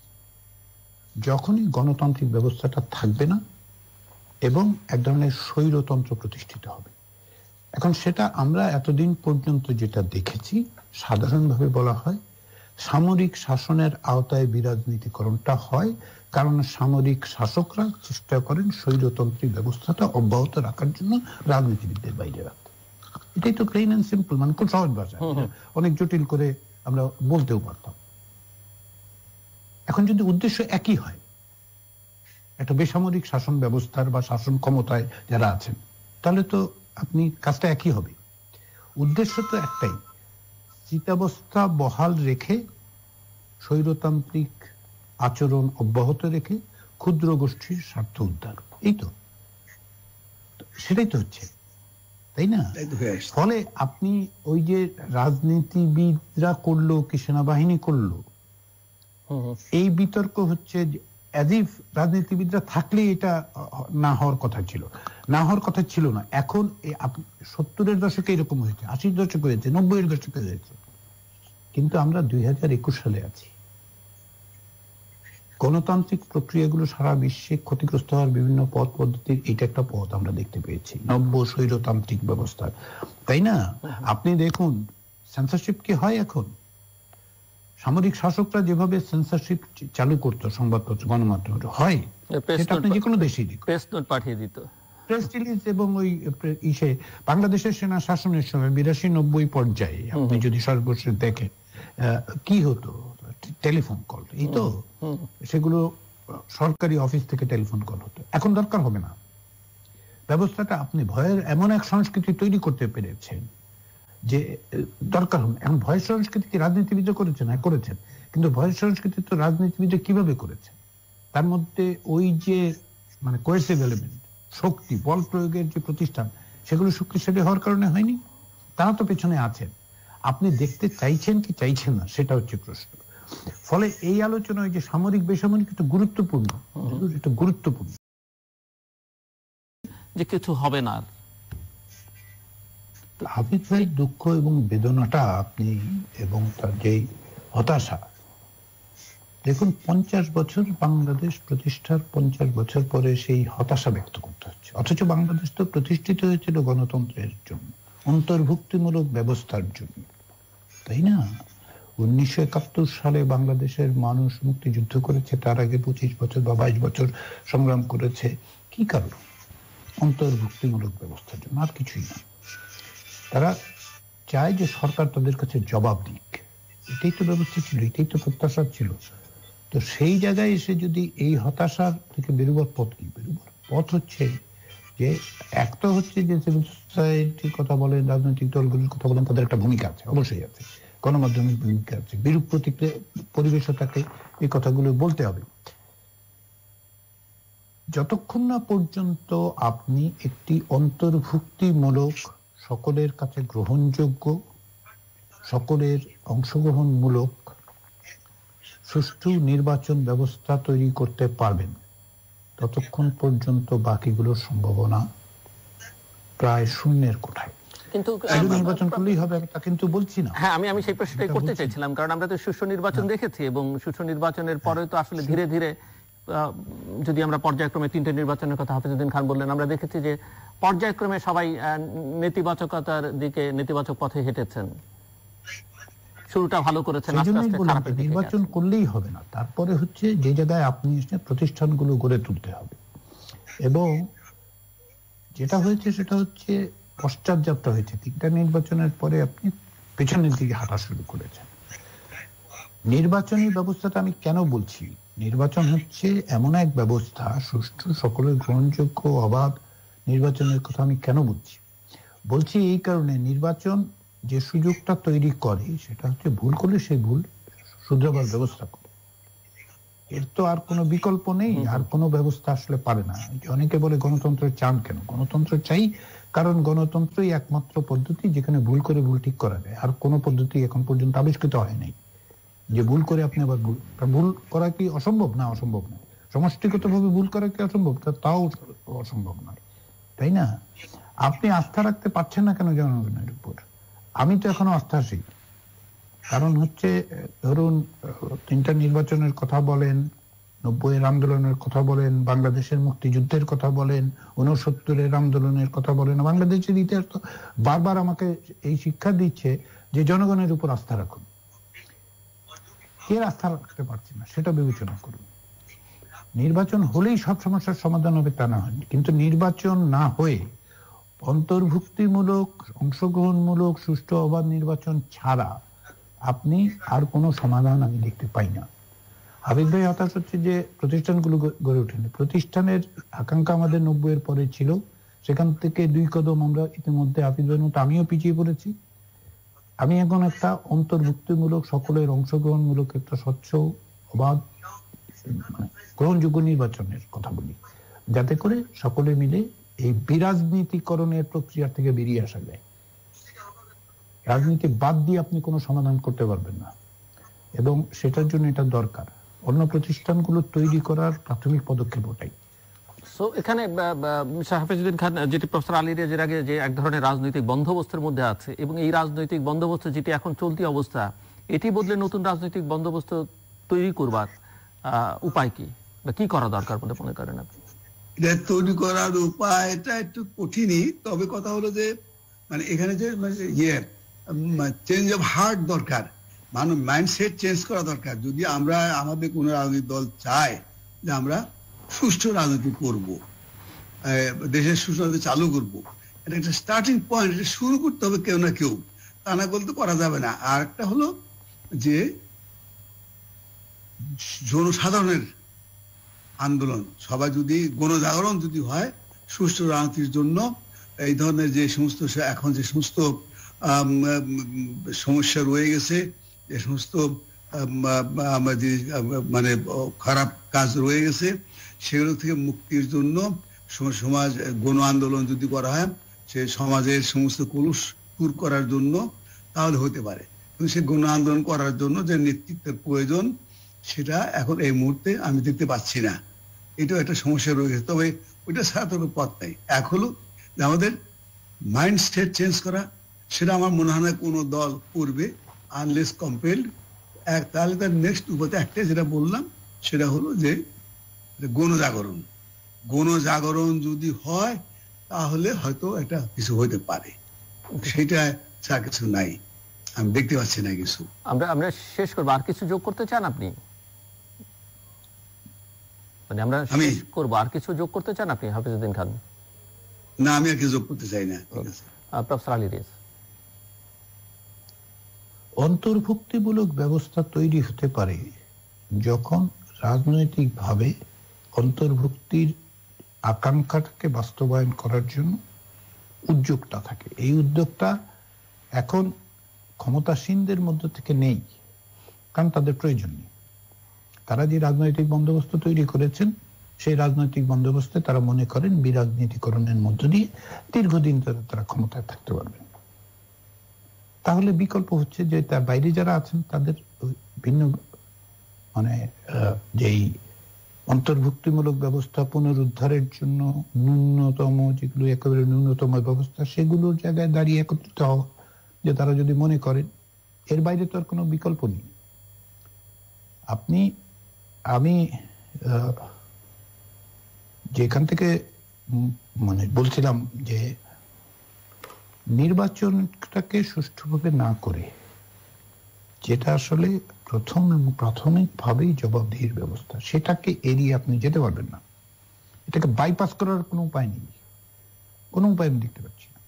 যখনই গণতান্ত্রিক ব্যবস্থাটা থাকবে না এবং এক ধরনের স্বৈরতন্ত্র প্রতিষ্ঠিত হবে। এখন সেটা আমরা এতদিন পর্যন্ত যেটা দেখেছি, সাধারণভাবে বলা হয় সামরিক শাসনের আওতায় বিরাজনীতিকরণটা হয়, কারণ সামরিক শাসকরা চেষ্টা করেন স্বৈরতন্ত্রী ব্যবস্থাটা অব্যাহত রাখার জন্য রাজনীতিবিদদের বাইরে রাখতে। এটাই তো প্লেন এন্ড সিম্পল, মানে খুব সহজ ভাষা, অনেক জটিল করে আমরা বলতেও পারতাম। এখন যদি উদ্দেশ্য একই হয়, একটা বেসামরিক শাসন ব্যবস্থার বা শাসন ক্ষমতায় যারা আছেন, তাহলে তো আপনি কাজটা একই হবে। উদ্দেশ্য তো একটাই, চিতাবস্থা বহাল রেখে স্বৈরতান্ত্রিক আচরণ অব্যাহত রেখে ক্ষুদ্র গোষ্ঠীর স্বার্থ উদ্ধার। এই তো, সেটাই তো হচ্ছে, তাই না? ফলে আপনি ওই যে রাজনীতিবিদরা করলো কি সেনাবাহিনী করলো, এই বিতর্ক হচ্ছে অ্যাজ ইফ রাজনীতিবিদরা থাকলে এটা না হওয়ার কথা ছিল। না হওয়ার কথা ছিল না। এখন সত্তরের দশকে এরকম হয়েছে, আশির দশকে হয়েছে, নব্বইয়ের দশকে হয়েছে, কিন্তু আমরা দুই হাজার একুশ সালে আছি। গণতান্ত্রিক প্রক্রিয়াগুলো সারা বিশ্বে ক্ষতিগ্রস্ত হওয়ার বিভিন্ন পথ পদ্ধতির এটা একটা পথ আমরা দেখতে পেয়েছি, নব্য স্বৈরতান্ত্রিক ব্যবস্থা, তাই না? আপনি দেখুন সেন্সরশিপ কি হয় এখন। সামরিক শাসকরা যেভাবে সেন্সরশিপ চালু করতো সংবাদপত্র গণমাধ্যম হয়, সেটা আপনি যে কোনো দেশেই দেখুন, প্রেস নোট পাঠিয়ে দিত, প্রেস রিলিজ। এবং ওই ইসে বাংলাদেশের সেনা শাসনের সময় বিরাশি নব্বই পর্যায়ে আপনি যদি সর্বশেষ দেখেন কি হতো, টেলিফোন কল, এই তো সেগুলো সরকারি অফিস থেকে টেলিফোন কল হতো। এখন দরকার হবে না। ব্যবস্থাটা আপনি ভয়ের এমন এক সংস্কৃতি তৈরি করতে পেরেছেন যে দরকার হবে। এখন ভয়ের সংস্কৃতি কি রাজনীতিবিদ করেছেন? হ্যাঁ করেছেন, কিন্তু ভয়ের সংস্কৃতি তো রাজনীতিবিদ কিভাবে করেছেন? তার মধ্যে ওই যে মানে কোয়েসিভ এলিমেন্ট, শক্তি, বল প্রয়োগের যে প্রতিষ্ঠান, সেগুলো শক্তিশালী হওয়ার কারণে হয়নি। তারা তো পেছনে আছেন, আপনি দেখতে চাইছেন কি চাইছেন না, সেটা হচ্ছে প্রশ্ন। ফলে এই আলোচনায় যে সামরিক বেসামরিক এটা গুরুত্বপূর্ণ, এটা গুরুত্বপূর্ণ যে কিছু হবে না। হাফিজ ভাই দুঃখ এবং বেদনাটা আপনি এবং তার যে হতাশা, দেখুন পঞ্চাশ বছর বাংলাদেশ প্রতিষ্ঠার পঞ্চাশ বছর পরে সেই হতাশা ব্যক্ত করতে হচ্ছে। অথচ বাংলাদেশ তো প্রতিষ্ঠিত হয়েছিল গণতন্ত্রের জন্য, অন্তর্ভুক্তিমূলক ব্যবস্থার জন্য, তাই না? উনিশশো একাত্তর সালে বাংলাদেশের মানুষ মুক্তিযুদ্ধ করেছে, তার আগে পঁচিশ বছর বা বাইশ বছর সংগ্রাম করেছে। কি কারণ? অন্তর্ভুক্তিমূলক ব্যবস্থার জন্য, আর কিছুই না। তারা চায় যে সরকার তাদের কাছে জবাব দিক। এটাই তো ব্যবস্থা ছিল, এটাই তো প্রত্যাশা ছিল। তো সেই জায়গায় এসে যদি এই হতাশার থেকে বেরোবার পথ কি? বেরোবার পথ হচ্ছে যে এক তো হচ্ছে যে সিভিল সোসাইটির কথা বলেন, রাজনৈতিক দলগুলোর কথা বলেন, তাদের একটা ভূমিকা আছে, অবশ্যই আছে, গণমাধ্যমের ভূমিকা আছে, বিরূপ প্রতিক্রিয়া পরিবেশও তাকে এই কথাগুলো বলতে হবে। যতক্ষণ না পর্যন্ত আপনি একটি অন্তর্ভুক্তিমূলক, সকলের কাছে গ্রহণযোগ্য, সকলের অংশগ্রহণমূলক সুষ্ঠু নির্বাচন ব্যবস্থা তৈরি করতে পারবেন, ততক্ষণ পর্যন্ত বাকিগুলোর সম্ভাবনা প্রায় শূন্যের কোঠায়। কিন্তু নির্বাচন করলেই হবে তা কিন্তু বলছি না। হ্যাঁ, আমি আমি সেই প্রশ্নটাই করতে চাইছিলাম, কারণ আমরা তো সুষ্ঠু নির্বাচন দেখেছি এবং সুষ্ঠু নির্বাচনের পরে তো আসলে ধীরে ধীরে, যদি আমরা পর্যায়ক্রমে তিনটে নির্বাচনের কথা হাফিজউদ্দিন খান বললেন, আমরা দেখেছি যে পর্যায়ক্রমে সবাই নেতিবাচকতার দিকে, নেতিবাচক পথে হেঁটেছেন। শুরুটা ভালো করেছেন, আস্তে আস্তে খারাপের দিকে। নির্বাচন করলেই হবে না, তারপরে হচ্ছে যে জায়গায় আপনি এসে প্রতিষ্ঠানগুলো গড়ে তুলতে হবে। এবং যেটা হয়েছে সেটা হচ্ছে পশ্চাৎযাত্রা হয়েছে। তিনটা নির্বাচনের পরে আপনি পেছনের দিকে হাঁটা শুরু করেছেন। নির্বাচনী ব্যবস্থাটা আমি কেন বলছি, নির্বাচন হচ্ছে এমন এক ব্যবস্থা, সুষ্ঠু, সকলের গ্রহণযোগ্য, অবাধ নির্বাচনের কথা আমি কেন বলছি বলছি এই কারণে, নির্বাচন যে সুযোগটা তৈরি করে সেটা হচ্ছে ভুল করলে সেই ভুল শুধরাবার ব্যবস্থা করে। এর তো আর কোনো বিকল্প নেই, আর কোনো ব্যবস্থা আসলে পারে না। অনেকে বলে গণতন্ত্র চান কেন? গণতন্ত্র চাই কারণ গণতন্ত্রই একমাত্র পদ্ধতি যেখানে ভুল করে ভুল ঠিক করা যায়। আর কোনো পদ্ধতি এখন পর্যন্ত আবিষ্কৃত হয় নাই যে ভুল করে আপনি আবার ভুল ভুল করা কি অসম্ভব? না, অসম্ভব নয়। সমষ্টিগতভাবে ভুল করা কি অসম্ভব? তাও অসম্ভব নয়, তাই না? আপনি আস্থা রাখতে পারছেন না কেন জনগণের উপর? আমি তো এখনো আস্থাশীল। কারণ হচ্ছে ধরুন তিনটা নির্বাচনের কথা বলেন, নব্বই এর আন্দোলনের কথা বলেন, বাংলাদেশের মুক্তিযুদ্ধের কথা বলেন, ঊনসত্তরের আন্দোলনের কথা বলেন। বাংলাদেশের ইতিহাস তো বারবার আমাকে এই শিক্ষা দিচ্ছে যে জনগণের উপর আস্থা রাখুন। কে আস্থা রাখতে পারছে না সেটা বিবেচনা করুন। নির্বাচন হলেই সব সমস্যার সমাধান হবে তা না হয়, কিন্তু নির্বাচন না হয়ে অন্তর্ভুক্তিমূলক, অংশগ্রহণমূলক, সুষ্ঠু, অবাধ নির্বাচন ছাড়া আপনি আর কোনো সমাধান আমি দেখতে পাই না। হাবিব ভাই হতাশ হচ্ছে যে প্রতিষ্ঠানগুলো গড়ে ওঠেনি। প্রতিষ্ঠানের আকাঙ্ক্ষা আমাদের নব্বই এর পরে ছিল, সেখান থেকে দুই কদম আমরা ইতিমধ্যে হাফিজ ভাইয়ের মতো আমিও পিছিয়ে পড়েছি। আমি এখন একটা অন্তর্ভুক্তিমূলক, সকলের অংশগ্রহণমূলক, একটা স্বচ্ছ, অবাধ, মানে গ্রহণযোগ্য নির্বাচনের কথা বলি, যাতে করে সকলে মিলে এই বিরাজনীতিকরণের প্রক্রিয়া থেকে বেরিয়ে আসা যায়। রাজনীতি বাদ দিয়ে আপনি কোনো সমাধান করতে পারবেন না, এবং সেটার জন্য এটা দরকার। অন্য প্রতিষ্ঠানগুলো তৈরি করার প্রাথমিক পদক্ষেপ ওটাই। সো এখানে হাফিজউদ্দিন খান, যেটি প্রফেসর আলী রিয়াজের আগে যে এক ধরনের রাজনৈতিক বন্দোবস্তের মধ্যে আছে, এবং এই রাজনৈতিক বন্দোবস্ত যেটি এখন চলতি অবস্থা, এটি বদলে নতুন রাজনৈতিক বন্দোবস্ত তৈরি করবার উপায় কি, বা কি করা দরকার বলে মনে করেন আপনি? তৈরি করার উপায়টা একটু কঠিনই, তবে কথা হলো যে মানে এখানে যে ইয়ে চেঞ্জ অফ হার্ট দরকার, মানুষ মাইন্ডসেট চেঞ্জ করা দরকার। যদি আমরা, আমাদের কোন রাজনৈতিক দল চায় যে আমরা সুষ্ঠু রাজনীতি করব, দেশের সুষ্ঠু রাজনীতি চালু করবো, এটা একটা স্টার্টিং পয়েন্ট, এটা শুরু করতে হবে কেউ না কেউ, তা না বলতে করা যাবে না। আর একটা হলো যে জনসাধারণের আন্দোলন, সবাই যদি গণজাগরণ যদি হয় সুষ্ঠু রাজনীতির জন্য, এই ধরনের যে সমস্ত এখন যে সমস্ত সমস্যা রয়ে গেছে, যে সমস্ত মানে খারাপ কাজ রয়ে গেছে, সেগুলো থেকে মুক্তির জন্য সমাজ গণ আন্দোলন যদি করা হয়, সে সমাজের সমস্ত কলুষ দূর করার জন্য, তাহলে হতে পারে। কিন্তু সে গণ আন্দোলন করার জন্য যে নেতৃত্বের প্রয়োজন, সেটা এখন এই মুহূর্তে আমি দেখতে পাচ্ছি না। এটাও একটা সমস্যা রয়ে গেছে। তবে ওইটা ছাড়া তো পথ নাই। এক হলো যে আমাদের মাইন্ড স্টেট চেঞ্জ করা, সেটা আমার মনে হয় না কোনো দল করবে আনলেস কম্পেলড। এক তাহলে তার নেক্সট উপায় একটাই, যেটা বললাম, সেটা হলো যে গণজাগরণ। গণজাগরণ যদি হয় তাহলে হয়তো এটা কিছু হইতে পারে, সেটা ছাড়া কিছু নাই, আমি দেখতে পাচ্ছি না কিছু। আমরা আমরা শেষ করবো, আর কিছু যোগ করতে চান আপনি? মানে আমরা শেষ করবো, আর কিছু যোগ করতে চান আপনি হাফিজউদ্দিন খান? না, আমি আর কিছু যোগ করতে চাই না। ঠিক আছে, প্রফেসর আলী রিয়াজ। অন্তর্ভুক্তিমূলক ব্যবস্থা তৈরি হতে পারে যখন রাজনৈতিকভাবে অন্তর্ভুক্তির আকাঙ্ক্ষাটাকে বাস্তবায়ন করার জন্য উদ্যোগটা থাকে। এই উদ্যোগটা এখন ক্ষমতাসীনদের মধ্য থেকে নেই, কারণ তাদের প্রয়োজন নেই। তারা যে রাজনৈতিক বন্দোবস্ত তৈরি করেছেন সেই রাজনৈতিক বন্দোবস্তে তারা মনে করেন বিরাজনীতিকরণের মধ্য দিয়ে দীর্ঘদিন ধরে তারা ক্ষমতায় থাকতে পারবেন। তাহলে বিকল্প হচ্ছে যে তার বাইরে যারা আছেন তাদের ভিন্ন মানে যেই অন্তর্ভুক্তিমূলক ব্যবস্থা পুনরুদ্ধারের জন্য ন্যূনতম যেগুলো একেবারে ন্যূনতম ব্যবস্থা সেগুলোর জায়গায় দাঁড়িয়ে একত্রিত হওয়া, যে তারা যদি মনে করেন এর বাইরে তো আর কোনো বিকল্প নেই। আপনি আমি যেখান থেকে মানে বলছিলাম যে নির্বাচনটাকে সুষ্ঠুভাবে না করে যেটা আসলে প্রথম এবং প্রাথমিকভাবেই জবাবদিহির ব্যবস্থা, সেটাকে এড়িয়ে আপনি যেতে পারবেন না। এটাকে বাইপাস করার কোনো উপায় নেই, কোনো উপায় আমি দেখতে পাচ্ছি না।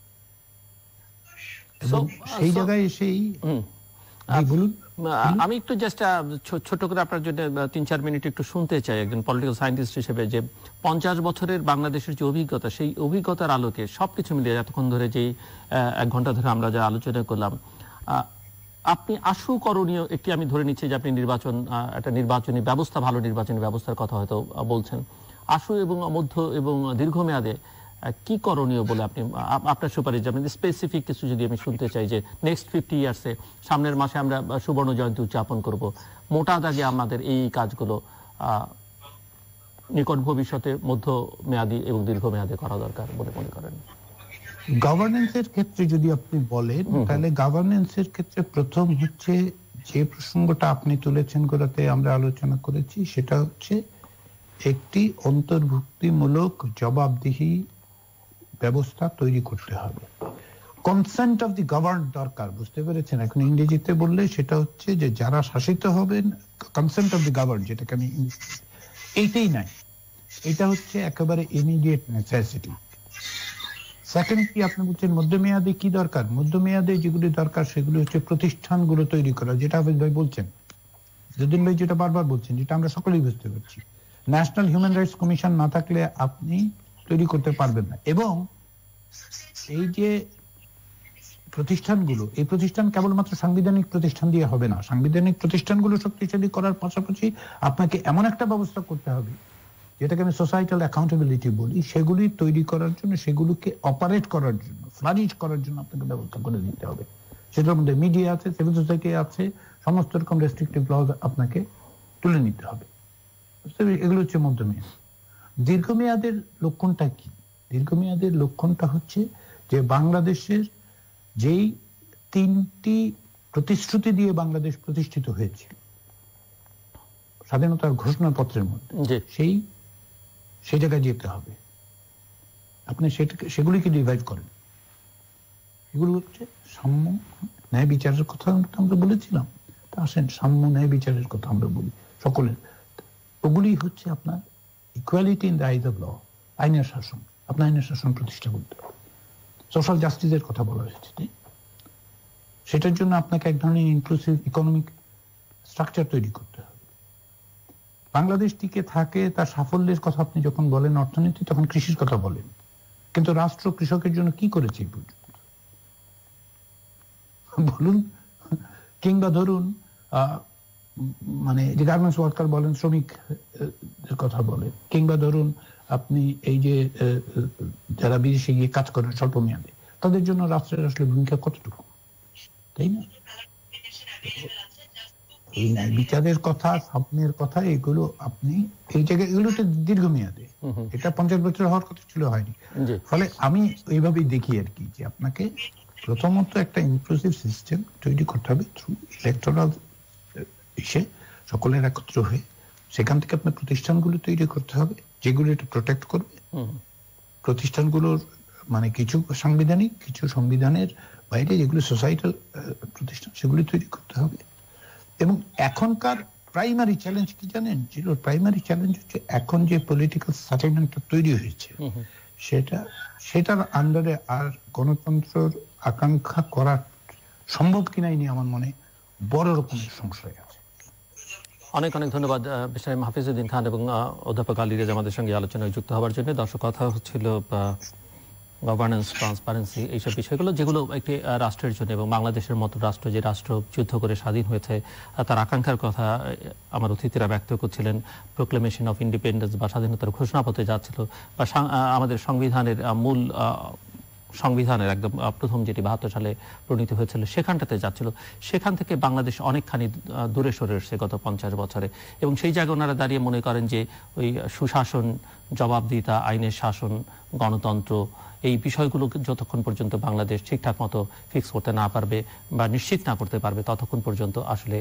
এবং সেই জায়গায় এসেই বলুন, আমি একটু জাস্ট ছোট করে আপনার জন্য তিন চার মিনিট একটু শুনতে চাই একজন পলিটিক্যাল সায়েন্টিস্ট হিসেবে, যে পঞ্চাশ বছরের বাংলাদেশের যে অভিজ্ঞতা, সেই অভিজ্ঞতার আলোকে সবকিছু মিলিয়ে এতক্ষণ ধরে যেই এক ঘন্টা ধরে আমরা যা আলোচনা করলাম, আপনি আশু করণীয় একটি, আমি ধরে নিচ্ছি যে আপনি নির্বাচন একটা নির্বাচনী ব্যবস্থা, ভালো নির্বাচনী ব্যবস্থার কথা হয়তো বলছেন, আশু এবং মধ্য এবং দীর্ঘমেয়াদে কি করণীয় বলে আপনি আপনার সুপারিশ, আপনি স্পেসিফিক কিছু যদি আমি শুনতে চাই, যে নেক্সট ফিফটি ইয়ার্সে সামনের মাসে আমরা সুবর্ণ জয়ন্তী উদযাপন করব, মোটা দাগে আমাদের এই কাজগুলো নিকট ভবিষ্যতে মধ্য মেয়াদী এবং দীর্ঘমেয়াদে করা দরকার বলে মনে করেন? গভর্নেন্সের ক্ষেত্রে যদি আপনি বলেন, তাহলে গভর্নেন্সের ক্ষেত্রে প্রথম হচ্ছে যে প্রসঙ্গটা আপনি তুলেছেন, গোড়াতে আমরা আলোচনা করেছি, সেটা হচ্ছে একটি অন্তর্ভুক্তিমূলক জবাবদিহি ব্যবস্থা তৈরি করতে হবে। কনসেন্ট অফ দি গভর্ন দরকার, বুঝতে পেরেছেন? এখন ইংরেজিতে বললে সেটা হচ্ছে যে যারা শাসিত হবেন, কনসেন্ট অফ দি গভর্ন, যেটাকে আমি এইটাই নাই, এটা হচ্ছে একেবারে ইমিডিয়েট নেসেসিটি। সেকেন্ড কি আপনি বলছেন মধ্যমেয়াদে কি দরকার? মধ্যমেয়াদে যেগুলি দরকার সেগুলি হচ্ছে প্রতিষ্ঠানগুলো তৈরি করা, যেটা হাফেজ ভাই বলছেন, যদিন ভাই যেটা বারবার বলছেন, যেটা আমরা সকলেই বুঝতে পারছি। ন্যাশনাল হিউম্যান রাইটস কমিশন না থাকলে আপনি তৈরি করতে পারবেন না। এবং এই যে প্রতিষ্ঠানগুলো, এই প্রতিষ্ঠান কেবলমাত্র সাংবিধানিক প্রতিষ্ঠান দিয়ে হবে না। সাংবিধানিক প্রতিষ্ঠানগুলো শক্তিশালী করার পাশাপাশি আপনাকে এমন একটা ব্যবস্থা করতে হবে যেটাকে আমি সোসাইটাল অ্যাকাউন্টেবিলিটি বলি, সেগুলি তৈরি করার জন্য, সেগুলোকে অপারেট করার জন্য, ফ্লারিশ করার জন্য আপনাকে ব্যবস্থা করে দিতে হবে। সেটার মধ্যে মিডিয়া আছে, সিভিল সোসাইটি আছে, সমস্ত রকম রেস্ট্রিকটিভ ল আপনাকে তুলে নিতে হবে। এগুলো হচ্ছে মধ্যমেয়াদ। দীর্ঘমেয়াদের লক্ষণটা কি? দীর্ঘমেয়াদের লক্ষণটা হচ্ছে যে বাংলাদেশের যেই তিনটি প্রতিশ্রুতি দিয়ে বাংলাদেশ প্রতিষ্ঠিত হয়েছিল স্বাধীনতার ঘোষণাপত্রের মধ্যে, সেই সেই জায়গায় যেতে হবে। আপনি সেটাকে সেগুলিকে ডিভাইড করেন। এগুলো হচ্ছে সাম্য, ন্যায় বিচারের কথা আমরা বলেছিলাম। তা আসেন সাম্য ন্যায় বিচারের কথা আমরা বলি সকলের। ওগুলি হচ্ছে আপনার equality in the eyes of law, আইনের শাসন, আপনার আইনের শাসন প্রতিষ্ঠা করতে হবে। সোশ্যাল জাস্টিসের কথা বলা হয়েছে, সেটার জন্য আপনাকে এক ধরনের ইনক্লুসিভ ইকোনমিক স্ট্রাকচার তৈরি করতে হবে। বাংলাদেশ টিকে থাকে, তার সাফল্যের কথা আপনি যখন বলেন অর্থনীতি, তখন কৃষির কথা বলেন, কিন্তু রাষ্ট্র কৃষকের জন্য কি করেছে এই পর্যন্ত বলুন? কিংবা ধরুন মানে যে গার্মেন্টস ওয়ার্কার বলেন, শ্রমিক কথা বলেন, কিংবা ধরুন আপনি এই যে যারা বিদেশে গিয়ে কাজ করেন স্বল্প মেয়াদে, তাদের জন্য রাষ্ট্রের আসলে ভূমিকা কতটুকু, তাই না? এই ন্যায় বিচারের কথা, সাম্যের কথা, এগুলো আপনি এই জায়গায়, এগুলো তো দীর্ঘমেয়াদে, এটা পঞ্চাশ বছর হওয়ার কথা ছিল, হয়নি। ফলে আমি এইভাবেই দেখি আর কি, যে আপনাকে প্রথমত একটা ইনক্লুসিভ সিস্টেম তৈরি করতে হবে থ্রু ইলেকটোরাল এসে সকলের একত্র হয়ে, সেখান থেকে আপনার প্রতিষ্ঠানগুলো তৈরি করতে হবে যেগুলো এটা প্রোটেক্ট করবে। প্রতিষ্ঠানগুলোর মানে কিছু সাংবিধানিক, কিছু সংবিধানের বাইরে যেগুলো সোসাইটাল প্রতিষ্ঠান, সেগুলি তৈরি করতে হবে। এবং এখনকার প্রাইমারি চ্যালেঞ্জ কি জানেন? যেগুলো প্রাইমারি চ্যালেঞ্জ হচ্ছে এখন যে পলিটিক্যাল সেটেলমেন্টটা তৈরি হয়েছে, সেটা সেটার আন্ডারে আর গণতন্ত্রের আকাঙ্ক্ষা করার সম্ভব কিনা এই নিয়ে আমার মনে বড় রকমের সংশয় আছে। অনেক অনেক ধন্যবাদ বিশাল হাফিজউদ্দিন খান এবং অধ্যাপক আলী রেজা আমাদের সঙ্গে আলোচনায় যুক্ত হওয়ার জন্য। দর্শক, কথা হচ্ছিল গভর্নেন্স, ট্রান্সপারেন্সি, এইসব বিষয়গুলো যেগুলো একটি রাষ্ট্রের জন্য এবং বাংলাদেশের মতো রাষ্ট্র, যে রাষ্ট্র যুদ্ধ করে স্বাধীন হয়েছে, তার আকাঙ্ক্ষার কথা আমার অতিথিরা ব্যক্ত করছিলেন। প্রোক্লেমেশন অফ ইন্ডিপেন্ডেন্স বা স্বাধীনতার ঘোষণাপত্রে যাচ্ছিল, বা আমাদের সংবিধানের মূল সংবিধানের একদম প্রথম যেটি বাহাত্তর সালে প্রণীত হয়েছিল সেখানটাতে যাচ্ছিল। সেখান থেকে বাংলাদেশ অনেকখানি দূরে সরে এসেছে গত পঞ্চাশ বছরে, এবং সেই জায়গায় ওনারা দাঁড়িয়ে মনে করেন যে ওই সুশাসন, জবাবদিহিতা, আইনের শাসন, গণতন্ত্র, এই বিষয়গুলো যতক্ষণ পর্যন্ত বাংলাদেশ ঠিকঠাক মতো ফিক্স করতে না পারবে বা নিশ্চিত না করতে পারবে, ততক্ষণ পর্যন্ত আসলে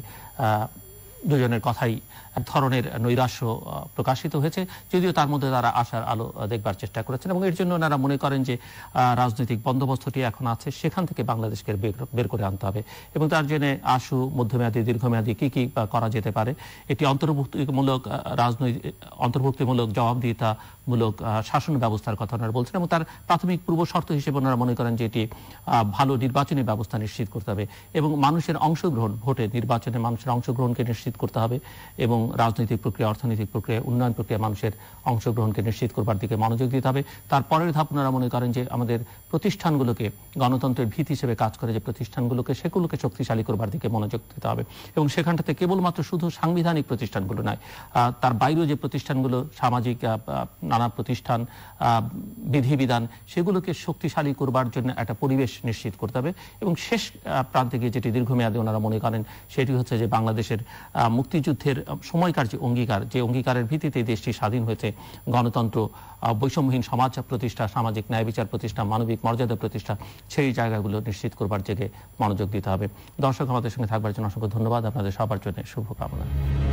দুজনের কথাই এক ধরনের নৈরাশ্য প্রকাশিত হয়েছে। যদিও তার মধ্যে তারা আশার আলো দেখবার চেষ্টা করেছেন, এবং এর জন্য ওনারা মনে করেন যে রাজনৈতিক বন্দোবস্তটি এখন আছে সেখান থেকে বাংলাদেশকে বের করে আনতে হবে, এবং তার জন্য আশু, মধ্যমেয়াদী, দীর্ঘমেয়াদী কি কি করা যেতে পারে, এটি অন্তর্ভুক্তিমূলক রাজনৈতিক অন্তর্ভুক্তিমূলক জবাবদিহিতামূলক শাসন ব্যবস্থার কথা ওনারা বলছেন, এবং তার প্রাথমিক পূর্ব শর্ত হিসেবে ওনারা মনে করেন যে এটি ভালো নির্বাচনী ব্যবস্থা নিশ্চিত করতে হবে, এবং মানুষের অংশগ্রহণ, ভোটে নির্বাচনে মানুষের অংশগ্রহণকে নিশ্চিত করতে হবে, এবং রাজনৈতিক প্রক্রিয়া, অর্থনৈতিক প্রক্রিয়া, উন্নয়ন প্রক্রিয়া মানুষের অংশগ্রহণকে নিশ্চিত করবার দিকে মনোযোগ দিতে হবে। তার পরের ধাপ ওনারা মনে করেন যে আমাদের প্রতিষ্ঠানগুলোকে, গণতন্ত্রের ভিত্তি হিসেবে কাজ করে যে প্রতিষ্ঠানগুলোকে, সেগুলোকে শক্তিশালী করবার দিকে মনোযোগ দিতে হবে, এবং সেখানটাতে কেবলমাত্র শুধু সাংবিধানিক প্রতিষ্ঠানগুলো নয়, তার বাইরেও যে প্রতিষ্ঠানগুলো, সামাজিক নানা প্রতিষ্ঠান, বিধিবিধান, সেগুলোকে শক্তিশালী করবার জন্য একটা পরিবেশ নিশ্চিত করতে হবে। এবং শেষ প্রান্তে গিয়ে যেটি দীর্ঘমেয়াদে ওনারা মনে করেন সেটি হচ্ছে যে বাংলাদেশের মুক্তিযুদ্ধের সময়কার যে অঙ্গীকার, যে অঙ্গীকারের ভিত্তিতে দেশটি স্বাধীন হয়েছে, গণতন্ত্র, বৈষম্যহীন সমাজ প্রতিষ্ঠা, সামাজিক ন্যায় বিচার প্রতিষ্ঠা, মানবিক মর্যাদা প্রতিষ্ঠা, সেই জায়গাগুলো নিশ্চিত করবার দিকে মনোযোগ দিতে হবে। দর্শক, আমাদের সঙ্গে থাকবার জন্য অসংখ্য ধন্যবাদ। আপনাদের সবার জন্য শুভকামনা।